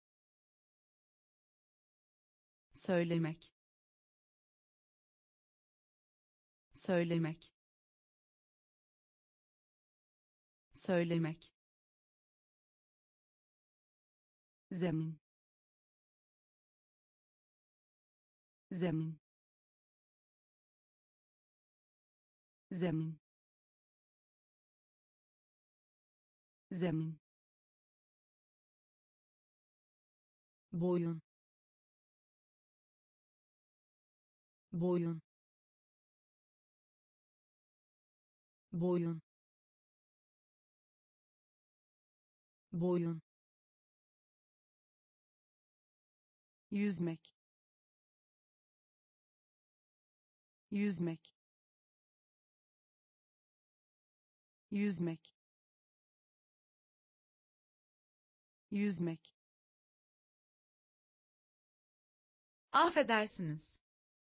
söylemek, söylemek, söylemek, zemin, zemin, zemin, zemin, boyun, boyun, boyun, boyun, yüzmek, yüzmek, yüzmek, yüzmek, affedersiniz,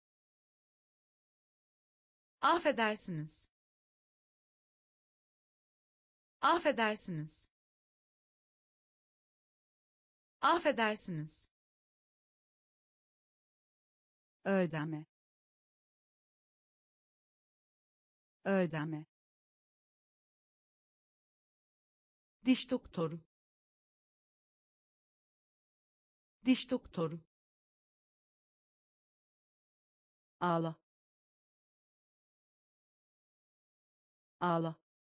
affedersiniz, affedersiniz, affedersiniz, ödeme, ödeme, diş doktoru, diş doktoru, ağla, ağla,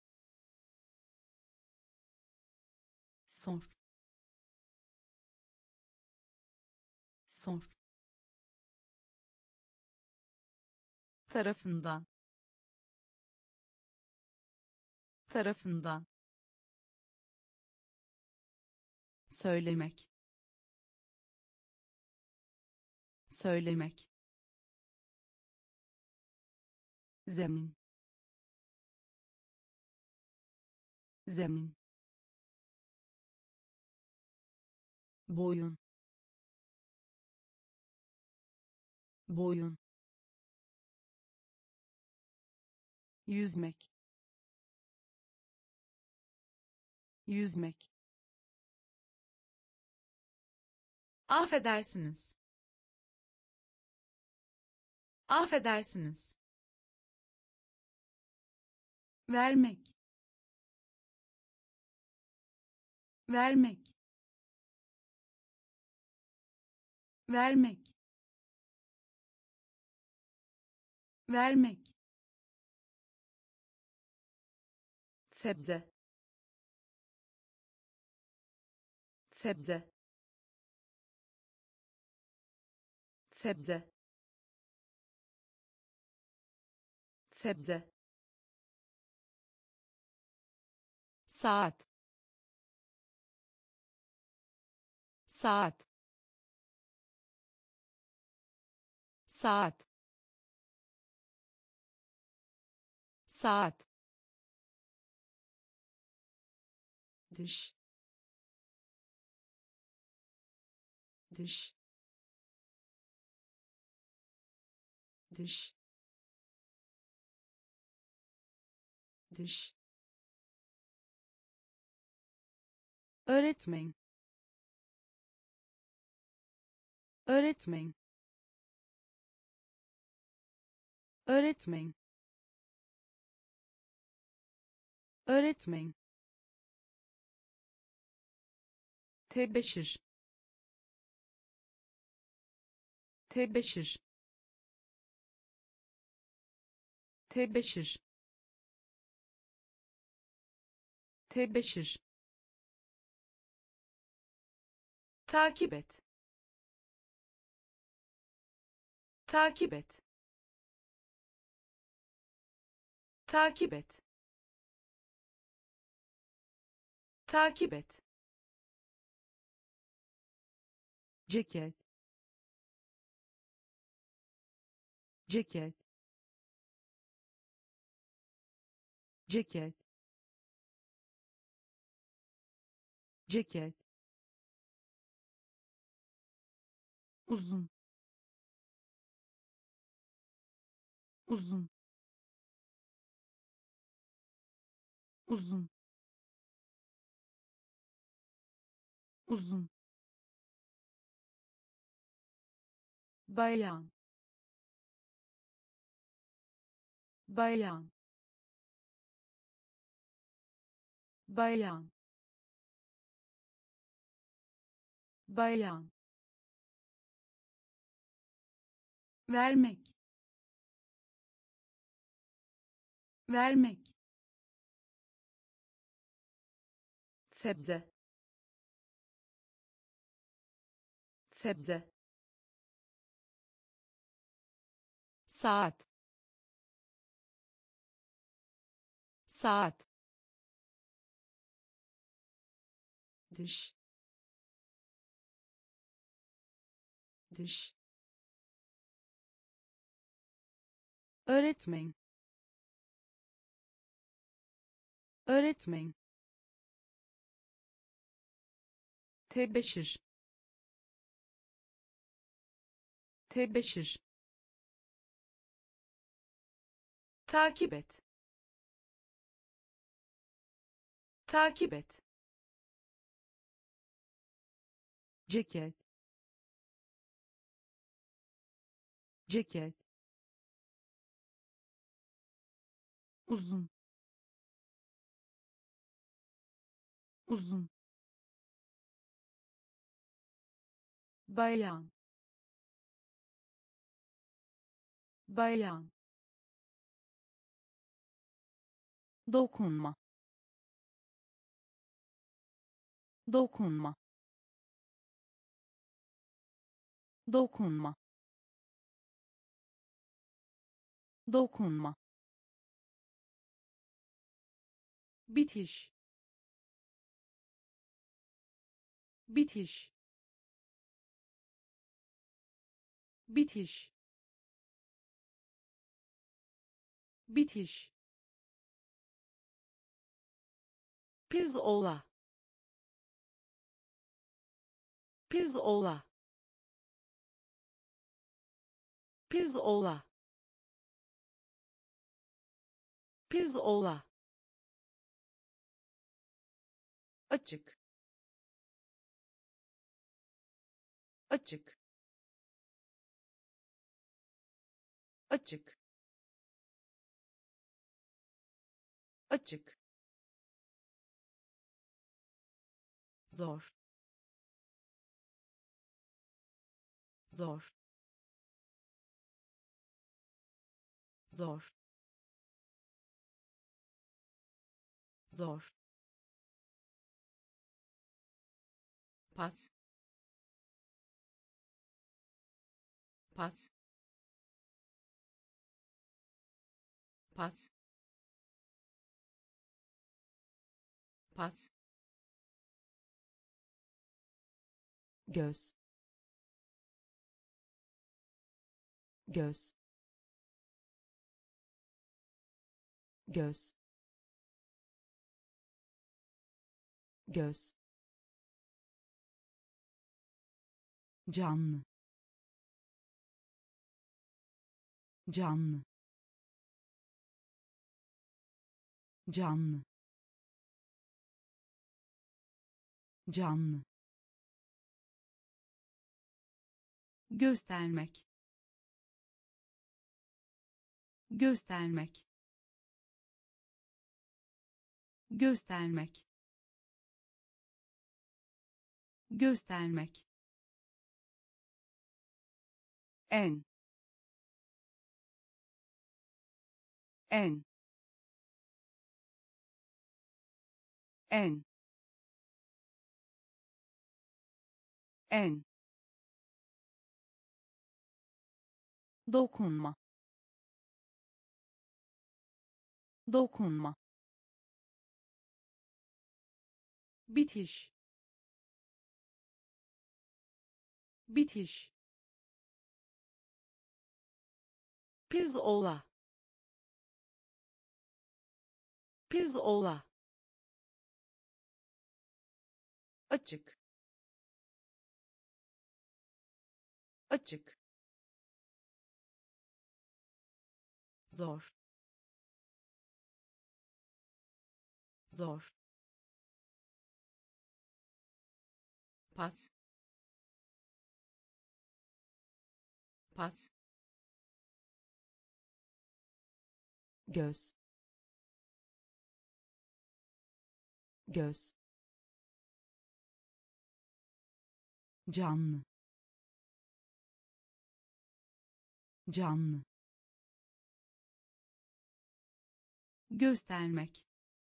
sor, sor, tarafından, tarafından, söylemek, söylemek, zemin, zemin, boyun, boyun, yüzmek, yüzmek, affedersiniz, affedersiniz, vermek, vermek, vermek, vermek, sebze, sebze, sebze, sebze, saat, saat, saat, saat, dış, dış, dış, dış, öğretmen, öğretmen, öğretmen, öğretmen, tebeşir, tebeşir, tebeşir, tebeşir, takip et, takip et, takip et, takip et, ceket, ceket, ceket, ceket, uzun, uzun, uzun, uzun, bayan, bayan, bayan, bayan, vermek, vermek, sebze, sebze, saat, saat, dış, dış, öğretmen, öğretmen, tebeşir, tebeşir, takip et, takip et, ceket, ceket, uzun, uzun, bayan, bayan, dokunma, dokunma, dokunma, dokunma, bitiş, bitiş, bitiş, bitiş, pirzola, pirzola, pirzola, pirzola, açık, açık, açık, açık, zor, zor, zor, zor, pas, pas, pas, pas, göz, göz, göz, göz, canlı, canlı, canlı, canlı, göstermek, göstermek, göstermek, göstermek, en, en, en, en, dokunma, dokunma, bitiş, bitiş, pirzola, pirzola, açık, açık, zor, zor, pas, pas, göz, göz, canlı, canlı, göstermek,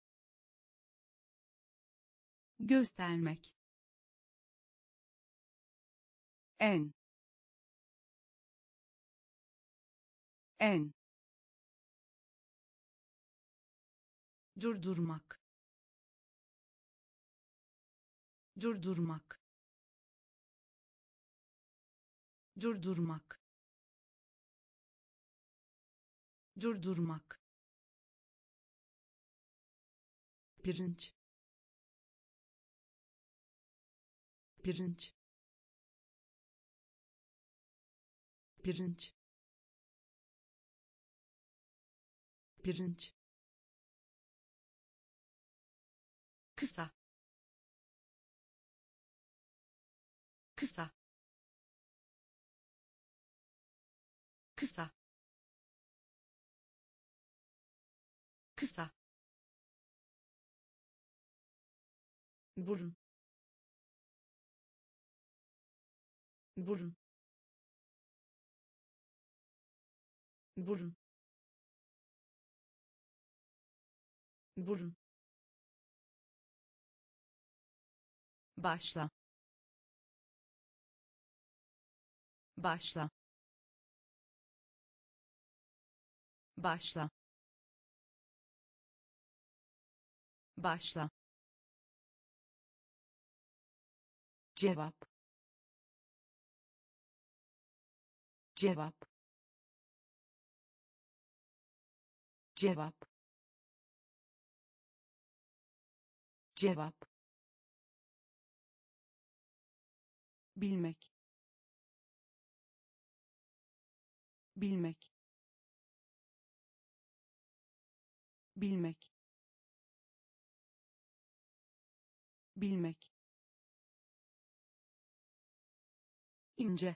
göstermek, en, en, durdurmak, durdurmak, durdurmak, durdurmak, pirinç, pirinç, pirinç, pirinç, kısa, kısa, kısa, kısa, burun, burun, burun, burun, başla, başla, başla, başla, cevap, cevap, cevap, cevap, bilmek, bilmek, bilmek, bilmek, ince,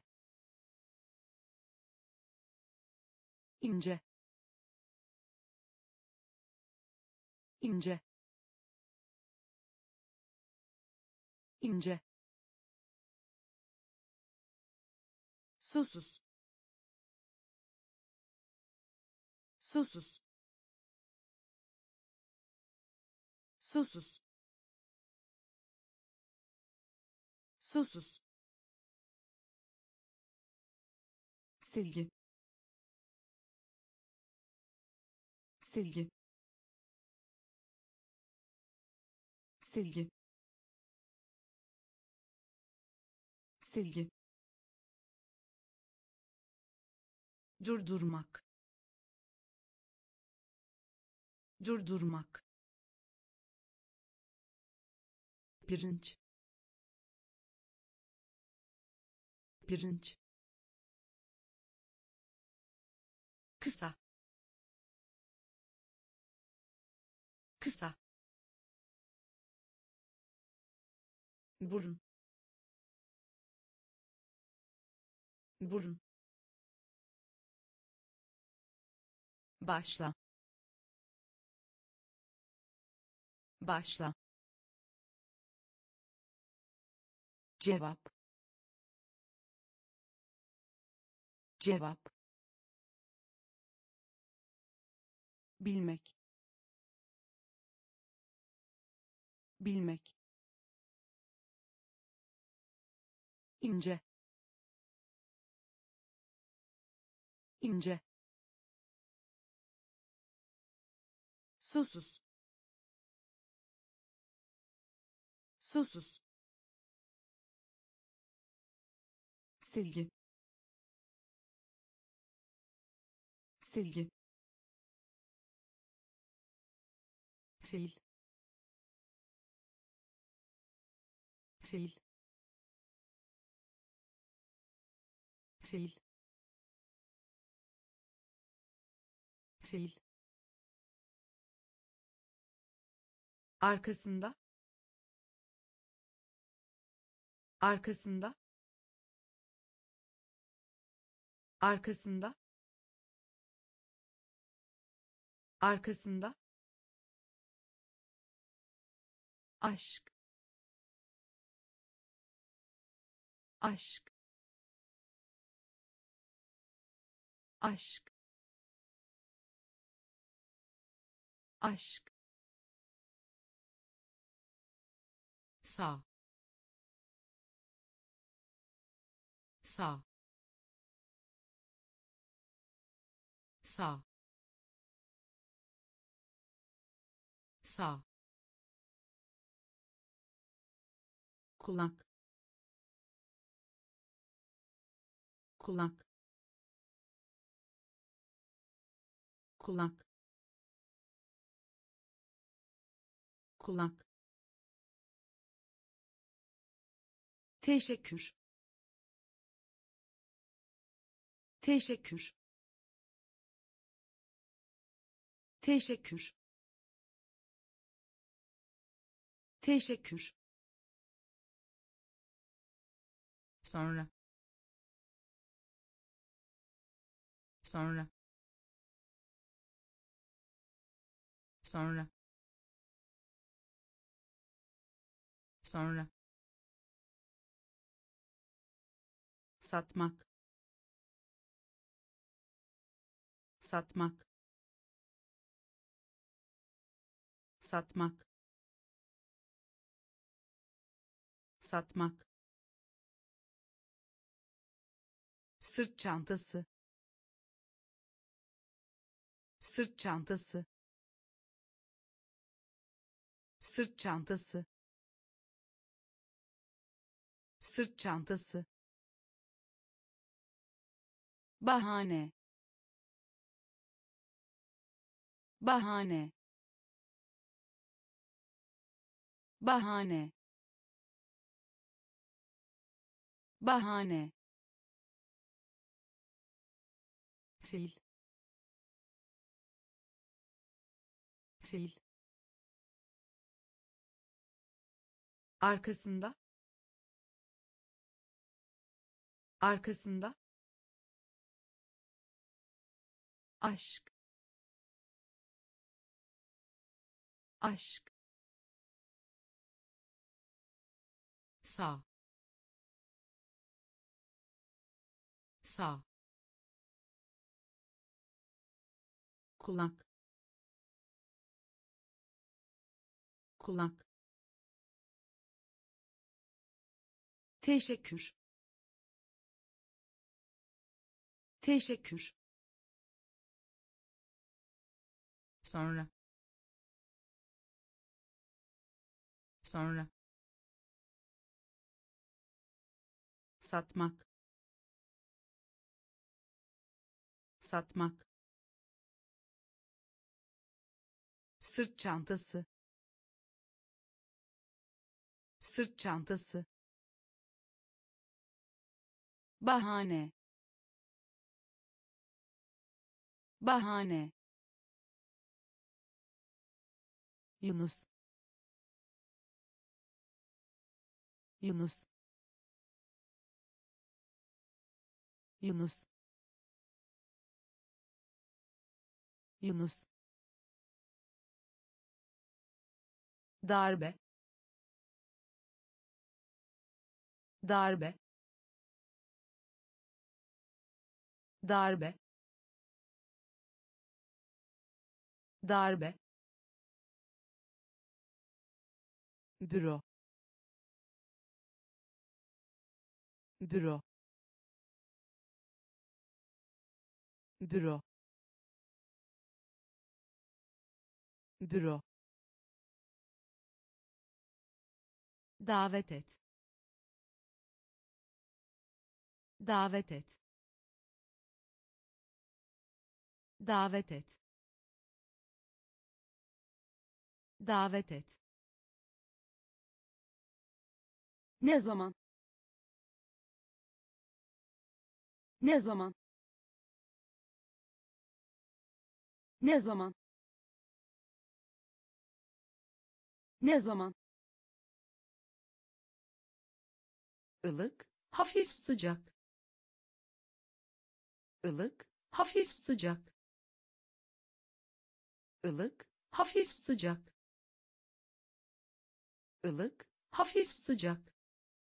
ince, ince, ince, susuz, susuz, susuz, susuz, silgi, silgi, silgi, silgi, durdurmak, durdurmak, pirinç, pirinç, kısa, kısa, burun, burun, başla, başla, cevap, cevap, bilmek, bilmek, ince, ince, susuz, susuz, silgi, silgi, fil, fil, fil, fil, arkasında, arkasında, arkasında, arkasında, aşk, aşk, aşk, aşk, sağ, sağ, sağ, sağ, kulak, kulak, kulak, kulak, teşekkür, teşekkür, teşekkür, teşekkür, sonra, sonra, sonra, sonra, satmak, satmak, satmak, satmak, sırt çantası, sırt çantası, sırt çantası, sırt çantası, bahane, bahane, bahane, bahane, fil, fil, arkasında, arkasında, aşk, aşk, sağ, sağ, kulak, kulak, teşekkür, teşekkür, sonra, sonra, satmak, satmak, sırt çantası, sırt çantası, bahane, bahane, Yunus, Yunus, Yunus, Yunus, darbe, darbe, darbe, darbe, büro, büro, büro, büro, davet et, davet et, davet et, davet et. Ne zaman? Ne zaman? Ne zaman? Ne zaman? ılık, hafif sıcak, ılık, hafif sıcak, ılık, hafif sıcak, ılık, hafif sıcak,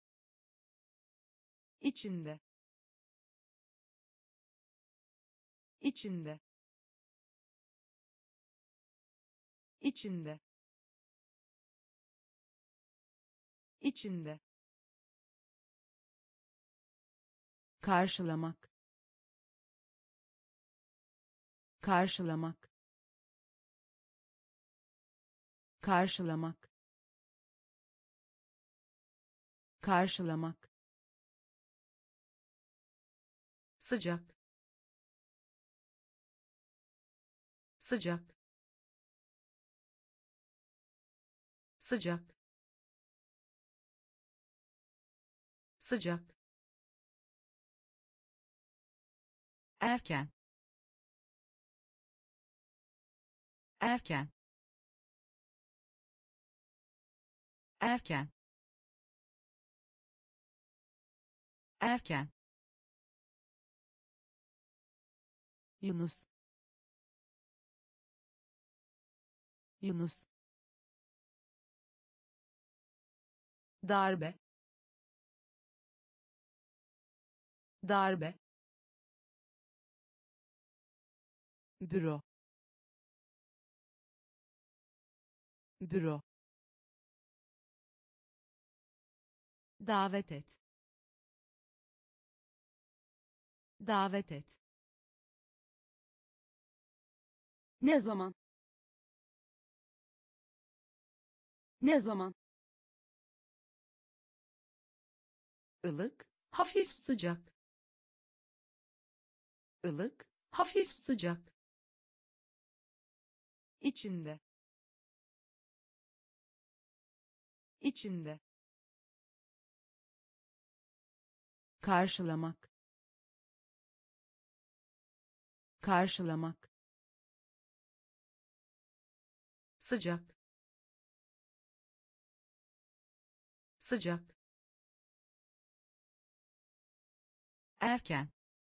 içinde, içinde, içinde, içinde, karşılamak, karşılamak, karşılamak, karşılamak, sıcak, sıcak, sıcak, sıcak, erken, erken, erken, erken, Yunus, Yunus, darbe, darbe, büro, büro, davet et, davet et. Ne zaman? Ne zaman? ılık, hafif sıcak, ılık, hafif sıcak, içinde, içinde, karşılamak, karşılamak, sıcak, sıcak, erken,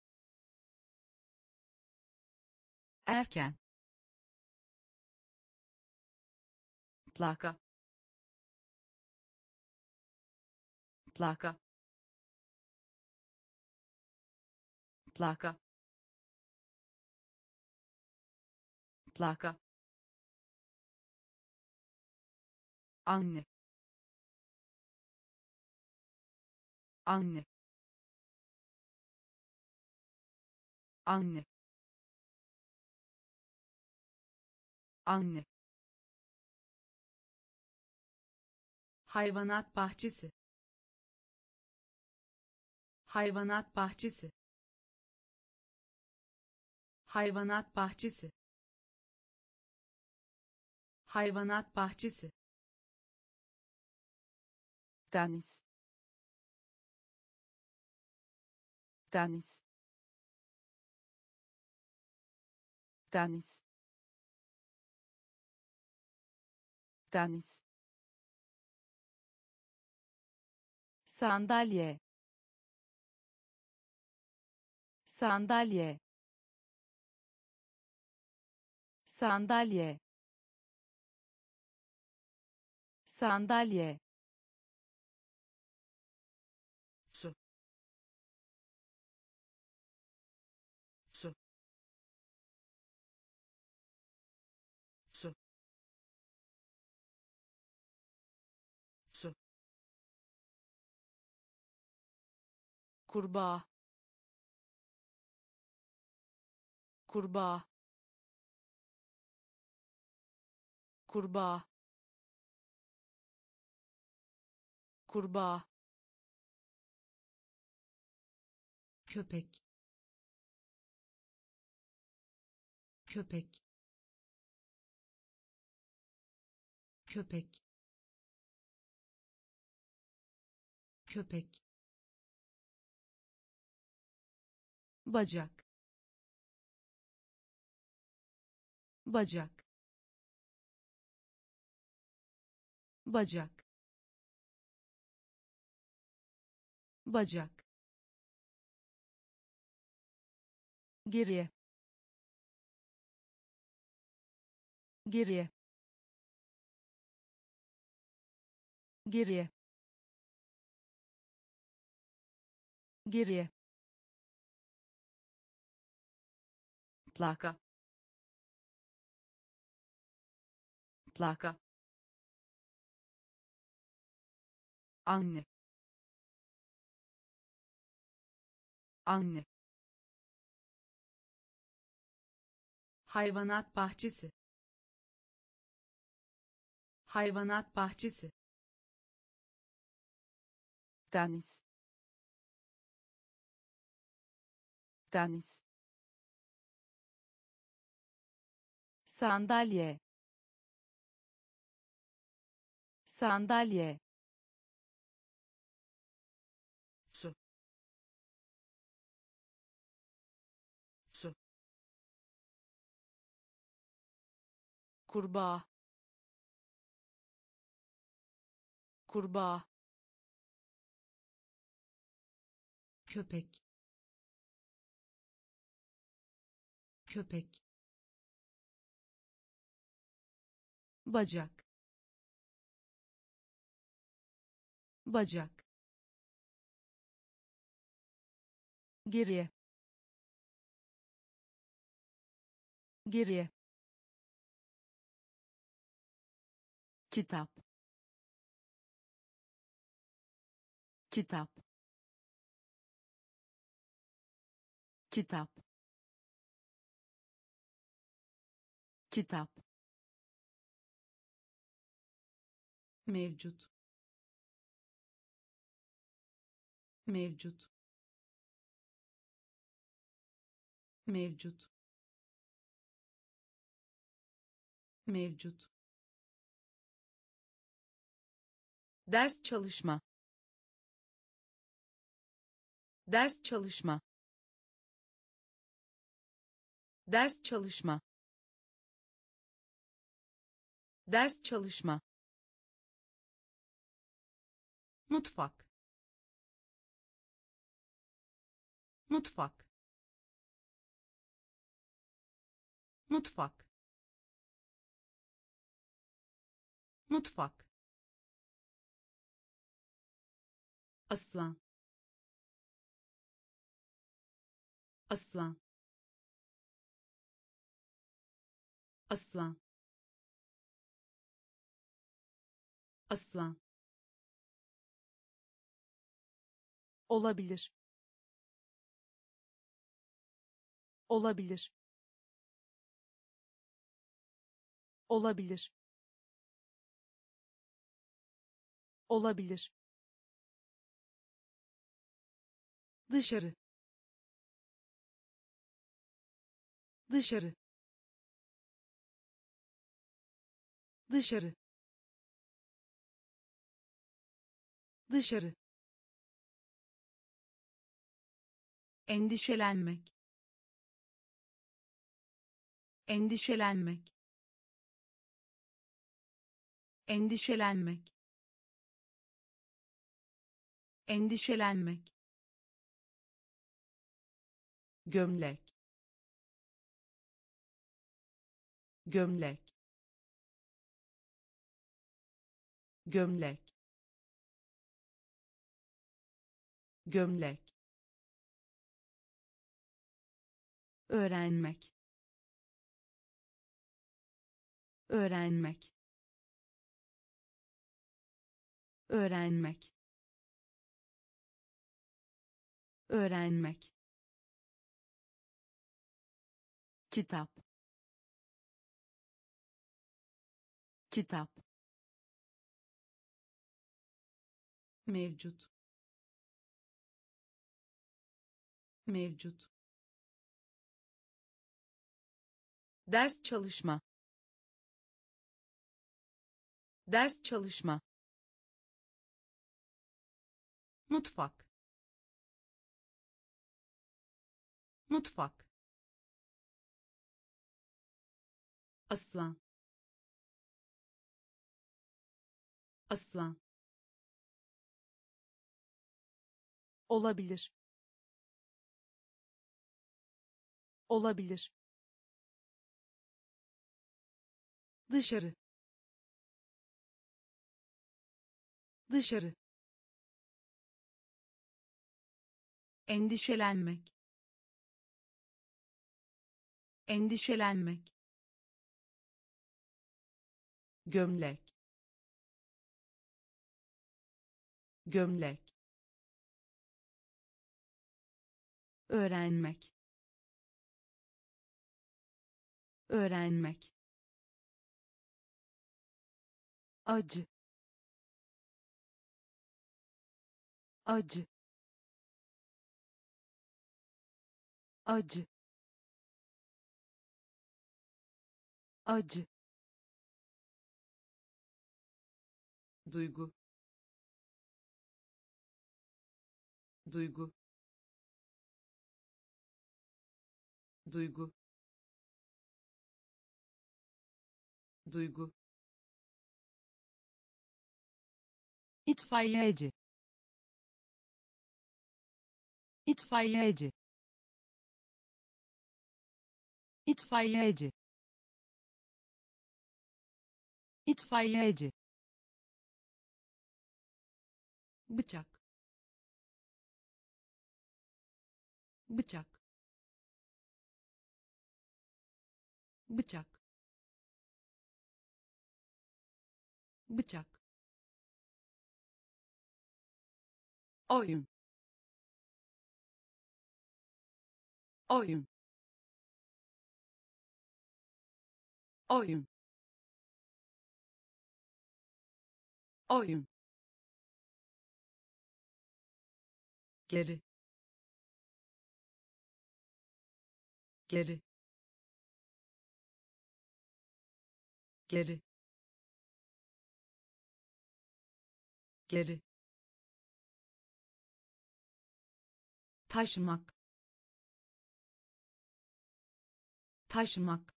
erken, plaka, plaka, plaka, plaka, anne, anne, anne, anne, hayvanat bahçesi, hayvanat bahçesi, hayvanat bahçesi, hayvanat bahçesi, deniz, deniz, deniz, deniz, sandalye, sandalye, sandalye, sandalye, su, su, su, su, kurbağa, kurbağa, kurbağa, kurbağa, köpek, köpek, köpek, köpek, bacak, bacak, bacak, bacak, geriye, geriye, geriye, geriye, plaka, plaka, anne, anne, hayvanat bahçesi, hayvanat bahçesi, deniz, deniz, sandalye, sandalye, su, su, kurbağa, kurbağa, köpek, köpek, bacak, bacak, geriye, geriye, kitap, kitap, kitap, kitap, mevcut, mevcut, mevcut, mevcut, ders çalışma, ders çalışma, ders çalışma, ders çalışma, mutfak, mutfak, mutfak, mutfak, aslan, aslan, aslan, aslan, olabilir, olabilir, olabilir, olabilir, dışarı, dışarı, dışarı, dışarı, endişelenmek, endişelenmek, endişelenmek, endişelenmek, gömlek, gömlek, gömlek, gömlek, öğrenmek, öğrenmek, öğrenmek, öğrenmek, kitap, kitap, mevcut, mevcut, ders çalışma, ders çalışma, mutfak, mutfak, aslan, aslan, olabilir, olabilir, dışarı, dışarı, endişelenmek, endişelenmek, gömlek, gömlek, öğrenmek, öğrenmek, acı, acı, acı, acı, duygu, duygu, duygu, duygu, itfaiyeci, itfaiyeci, itfaiyeci, itfaiyeci, bıçak, bıçak, bıçak, bıçak, oyun, oyun, oyun, oyun, geri, geri, geri, geri, taşımak, taşımak,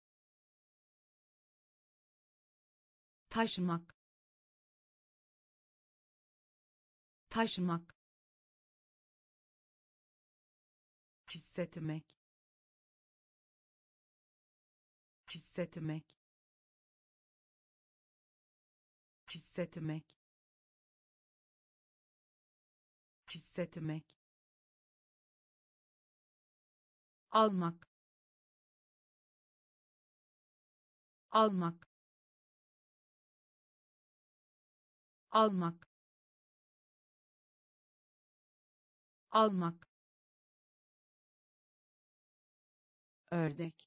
taşımak, taşımak, hissetmek, hissetmek, hissetmek, hissetmek, almak, almak, almak, almak, ördek,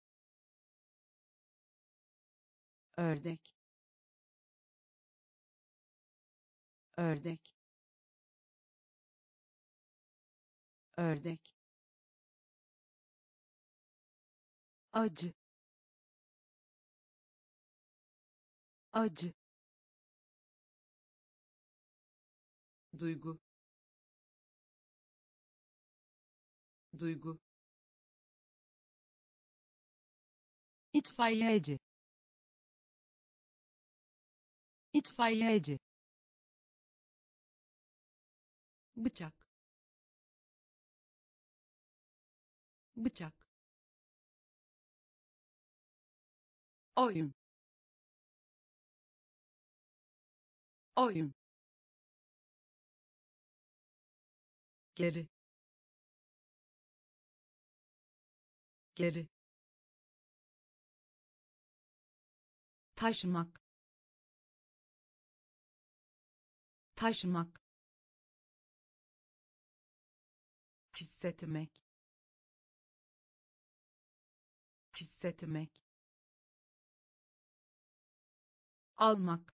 ördek, ördek, ördek, acı, acı, duygu, duygu, itfaiyeci, itfaiyeci, bıçak, bıçak, oyun, oyun, geri, geri, taşımak, taşımak, hissetmek, hissetmek, almak,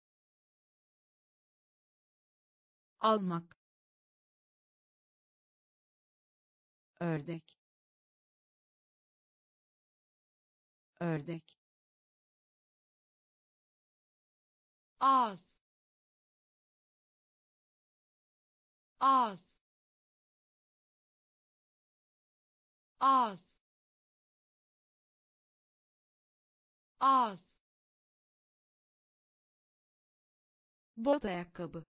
almak, ördek, ördek, ağız, ağız, ağız, ağız, bot ayakkabı,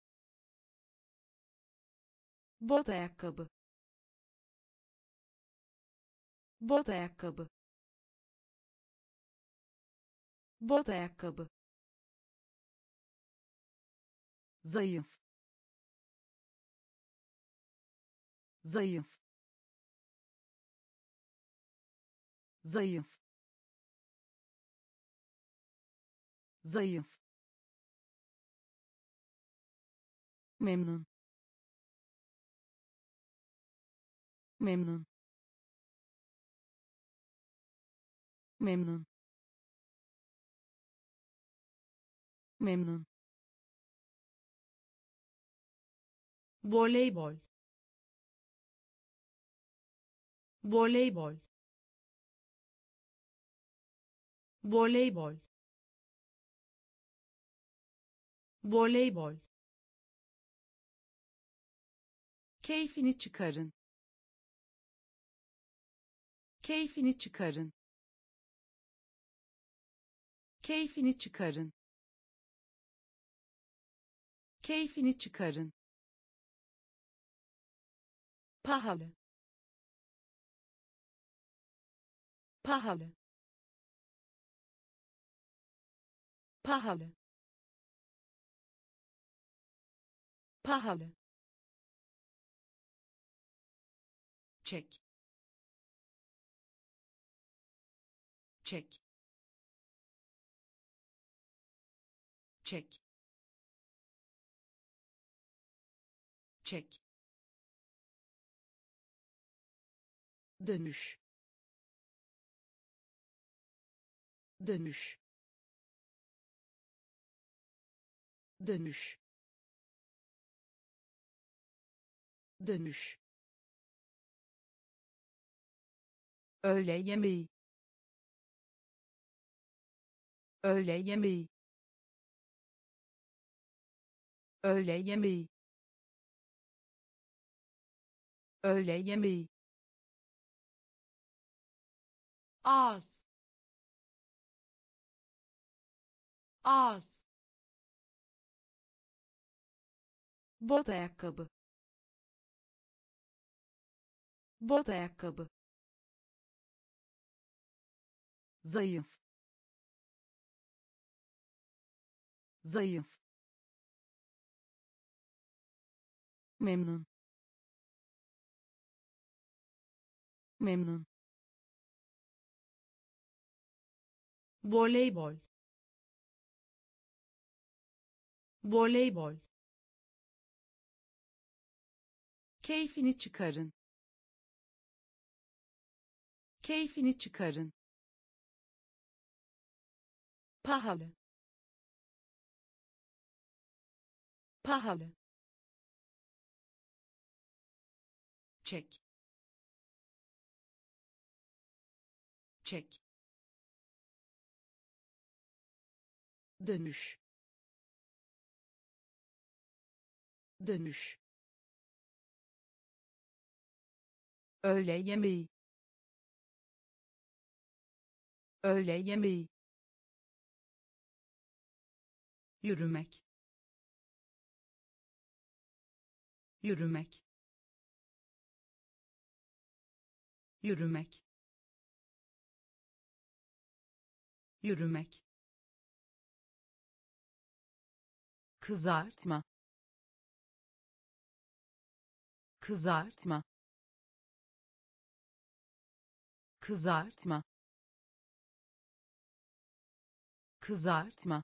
bot ayakkabı, bot ayakkabı, bot ayakkabı, zayıf, zayıf, zayıf, zayıf, memnun, memnun, memnun, memnun, voleybol, voleybol, voleybol, voleybol, keyfini çıkarın, keyfini çıkarın, keyfini çıkarın, keyfini çıkarın, pahalı, pahalı, pahalı, pahalı, çek, çek, çek, çek, dönüş, dönüş, dönüş, dönüş, öğle yemeği, öğle yemeği, öğle yemeği, öğle yemeği, ağız, ağız, bot ayakkabı, bot ayakkabı, zayıf, zayıf, memnun, memnun, voleybol, voleybol, keyfini çıkarın, keyfini çıkarın, pahalı, pahalı, çek, çek, dönüş, dönüş, öğle yemeği, öğle yemeği, yürümek, yürümek, yürümek, yürümek, kızartma, kızartma, kızartma, kızartma,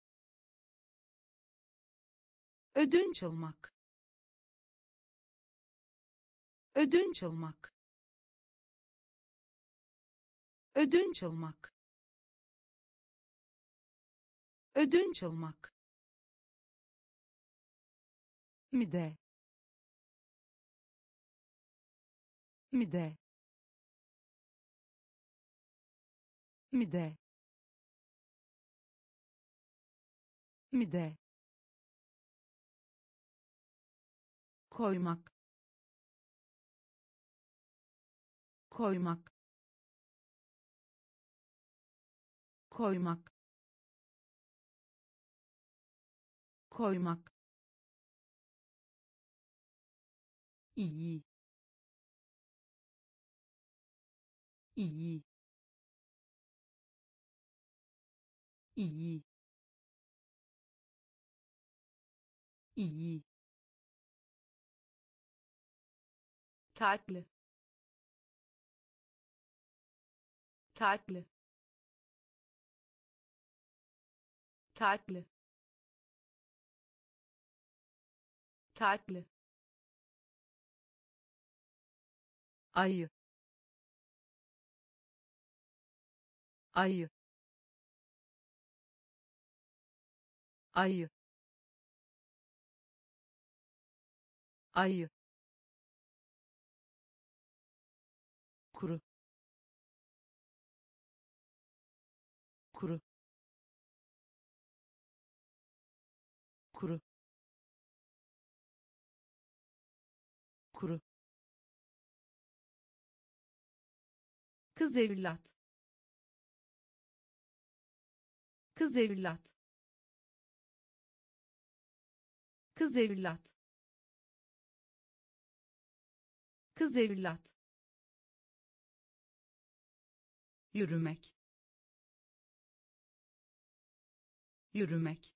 ödünç almak, ödünç almak, ödünç almak, ödünç almak, mide, mide, mide, mide, koymak, koymak, koymak, koymak, iyi, iyi, iyi, iyi, tatlı, tatlı, tatlı, tatlı, ayı, ayı, ayı, ayı, kuru, kuru, kuru, kuru, kız evlat, kız evlat, kız evlat, kız evlat, yürümek, yürümek,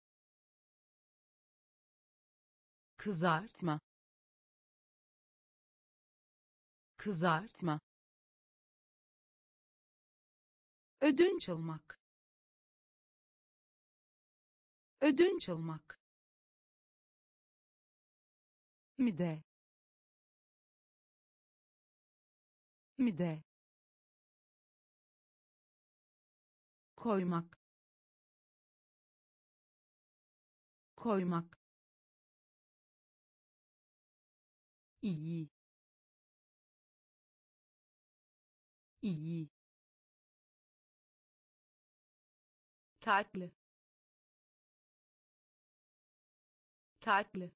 kızartma, kızartma, ödünç almak, ödünç almak, mide, mide, koymak, koymak, iyi, iyi, tatlı, tatlı,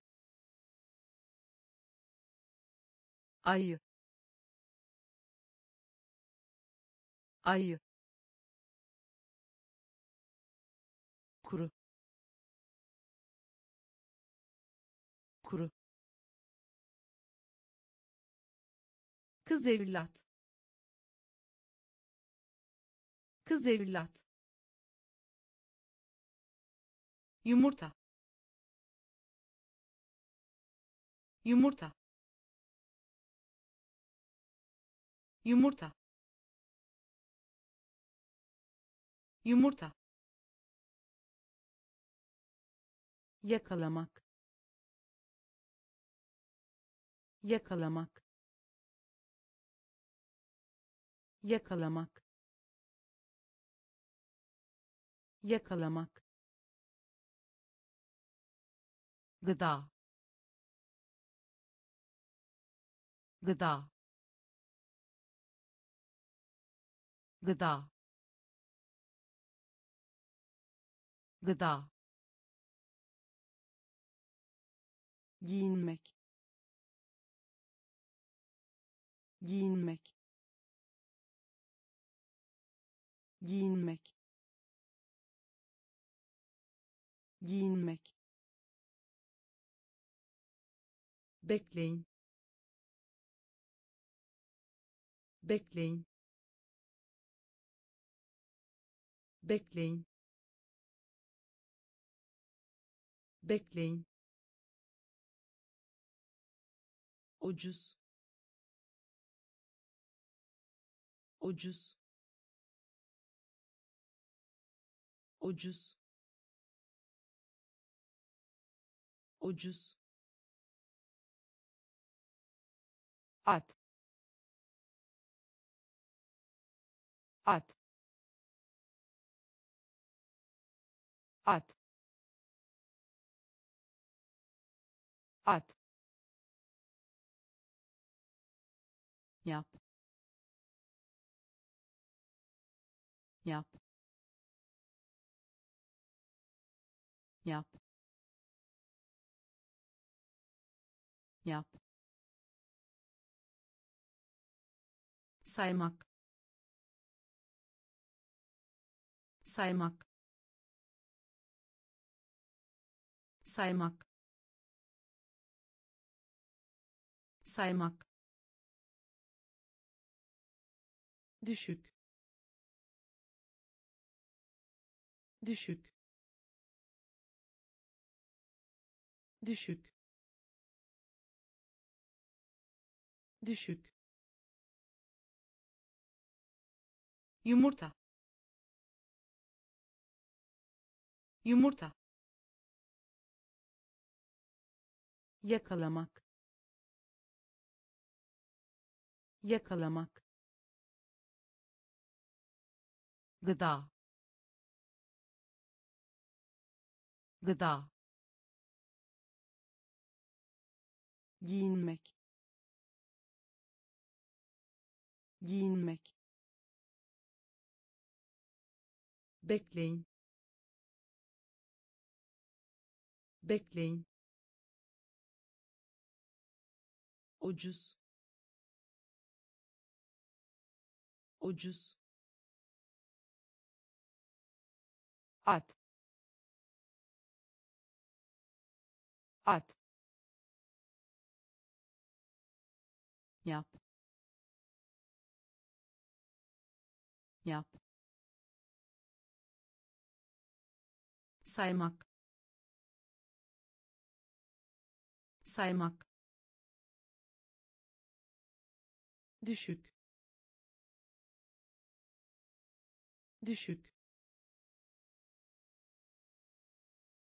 ayı, ayı, kuru, kuru, kız evlat, kız evlat, yumurta, yumurta, yumurta, yumurta, yakalamak, yakalamak, yakalamak, yakalamak, gıda, gıda, gıda, gıda, giyinmek, giyinmek, giyinmek, giyinmek, bekleyin, bekleyin, bekleyin, bekleyin, ucuz, ucuz, ucuz, ucuz, at, at, at, at, yap, yap, yap, yap, saymak, saymak, saymak, saymak, düşük, düşük, düşük, düşük, yumurta, yumurta, yakalamak, yakalamak, gıda, gıda, giyinmek, giyinmek, bekleyin, bekleyin, ucuz, ucuz, at, at, yap, yap, saymak, saymak, düşük, düşük,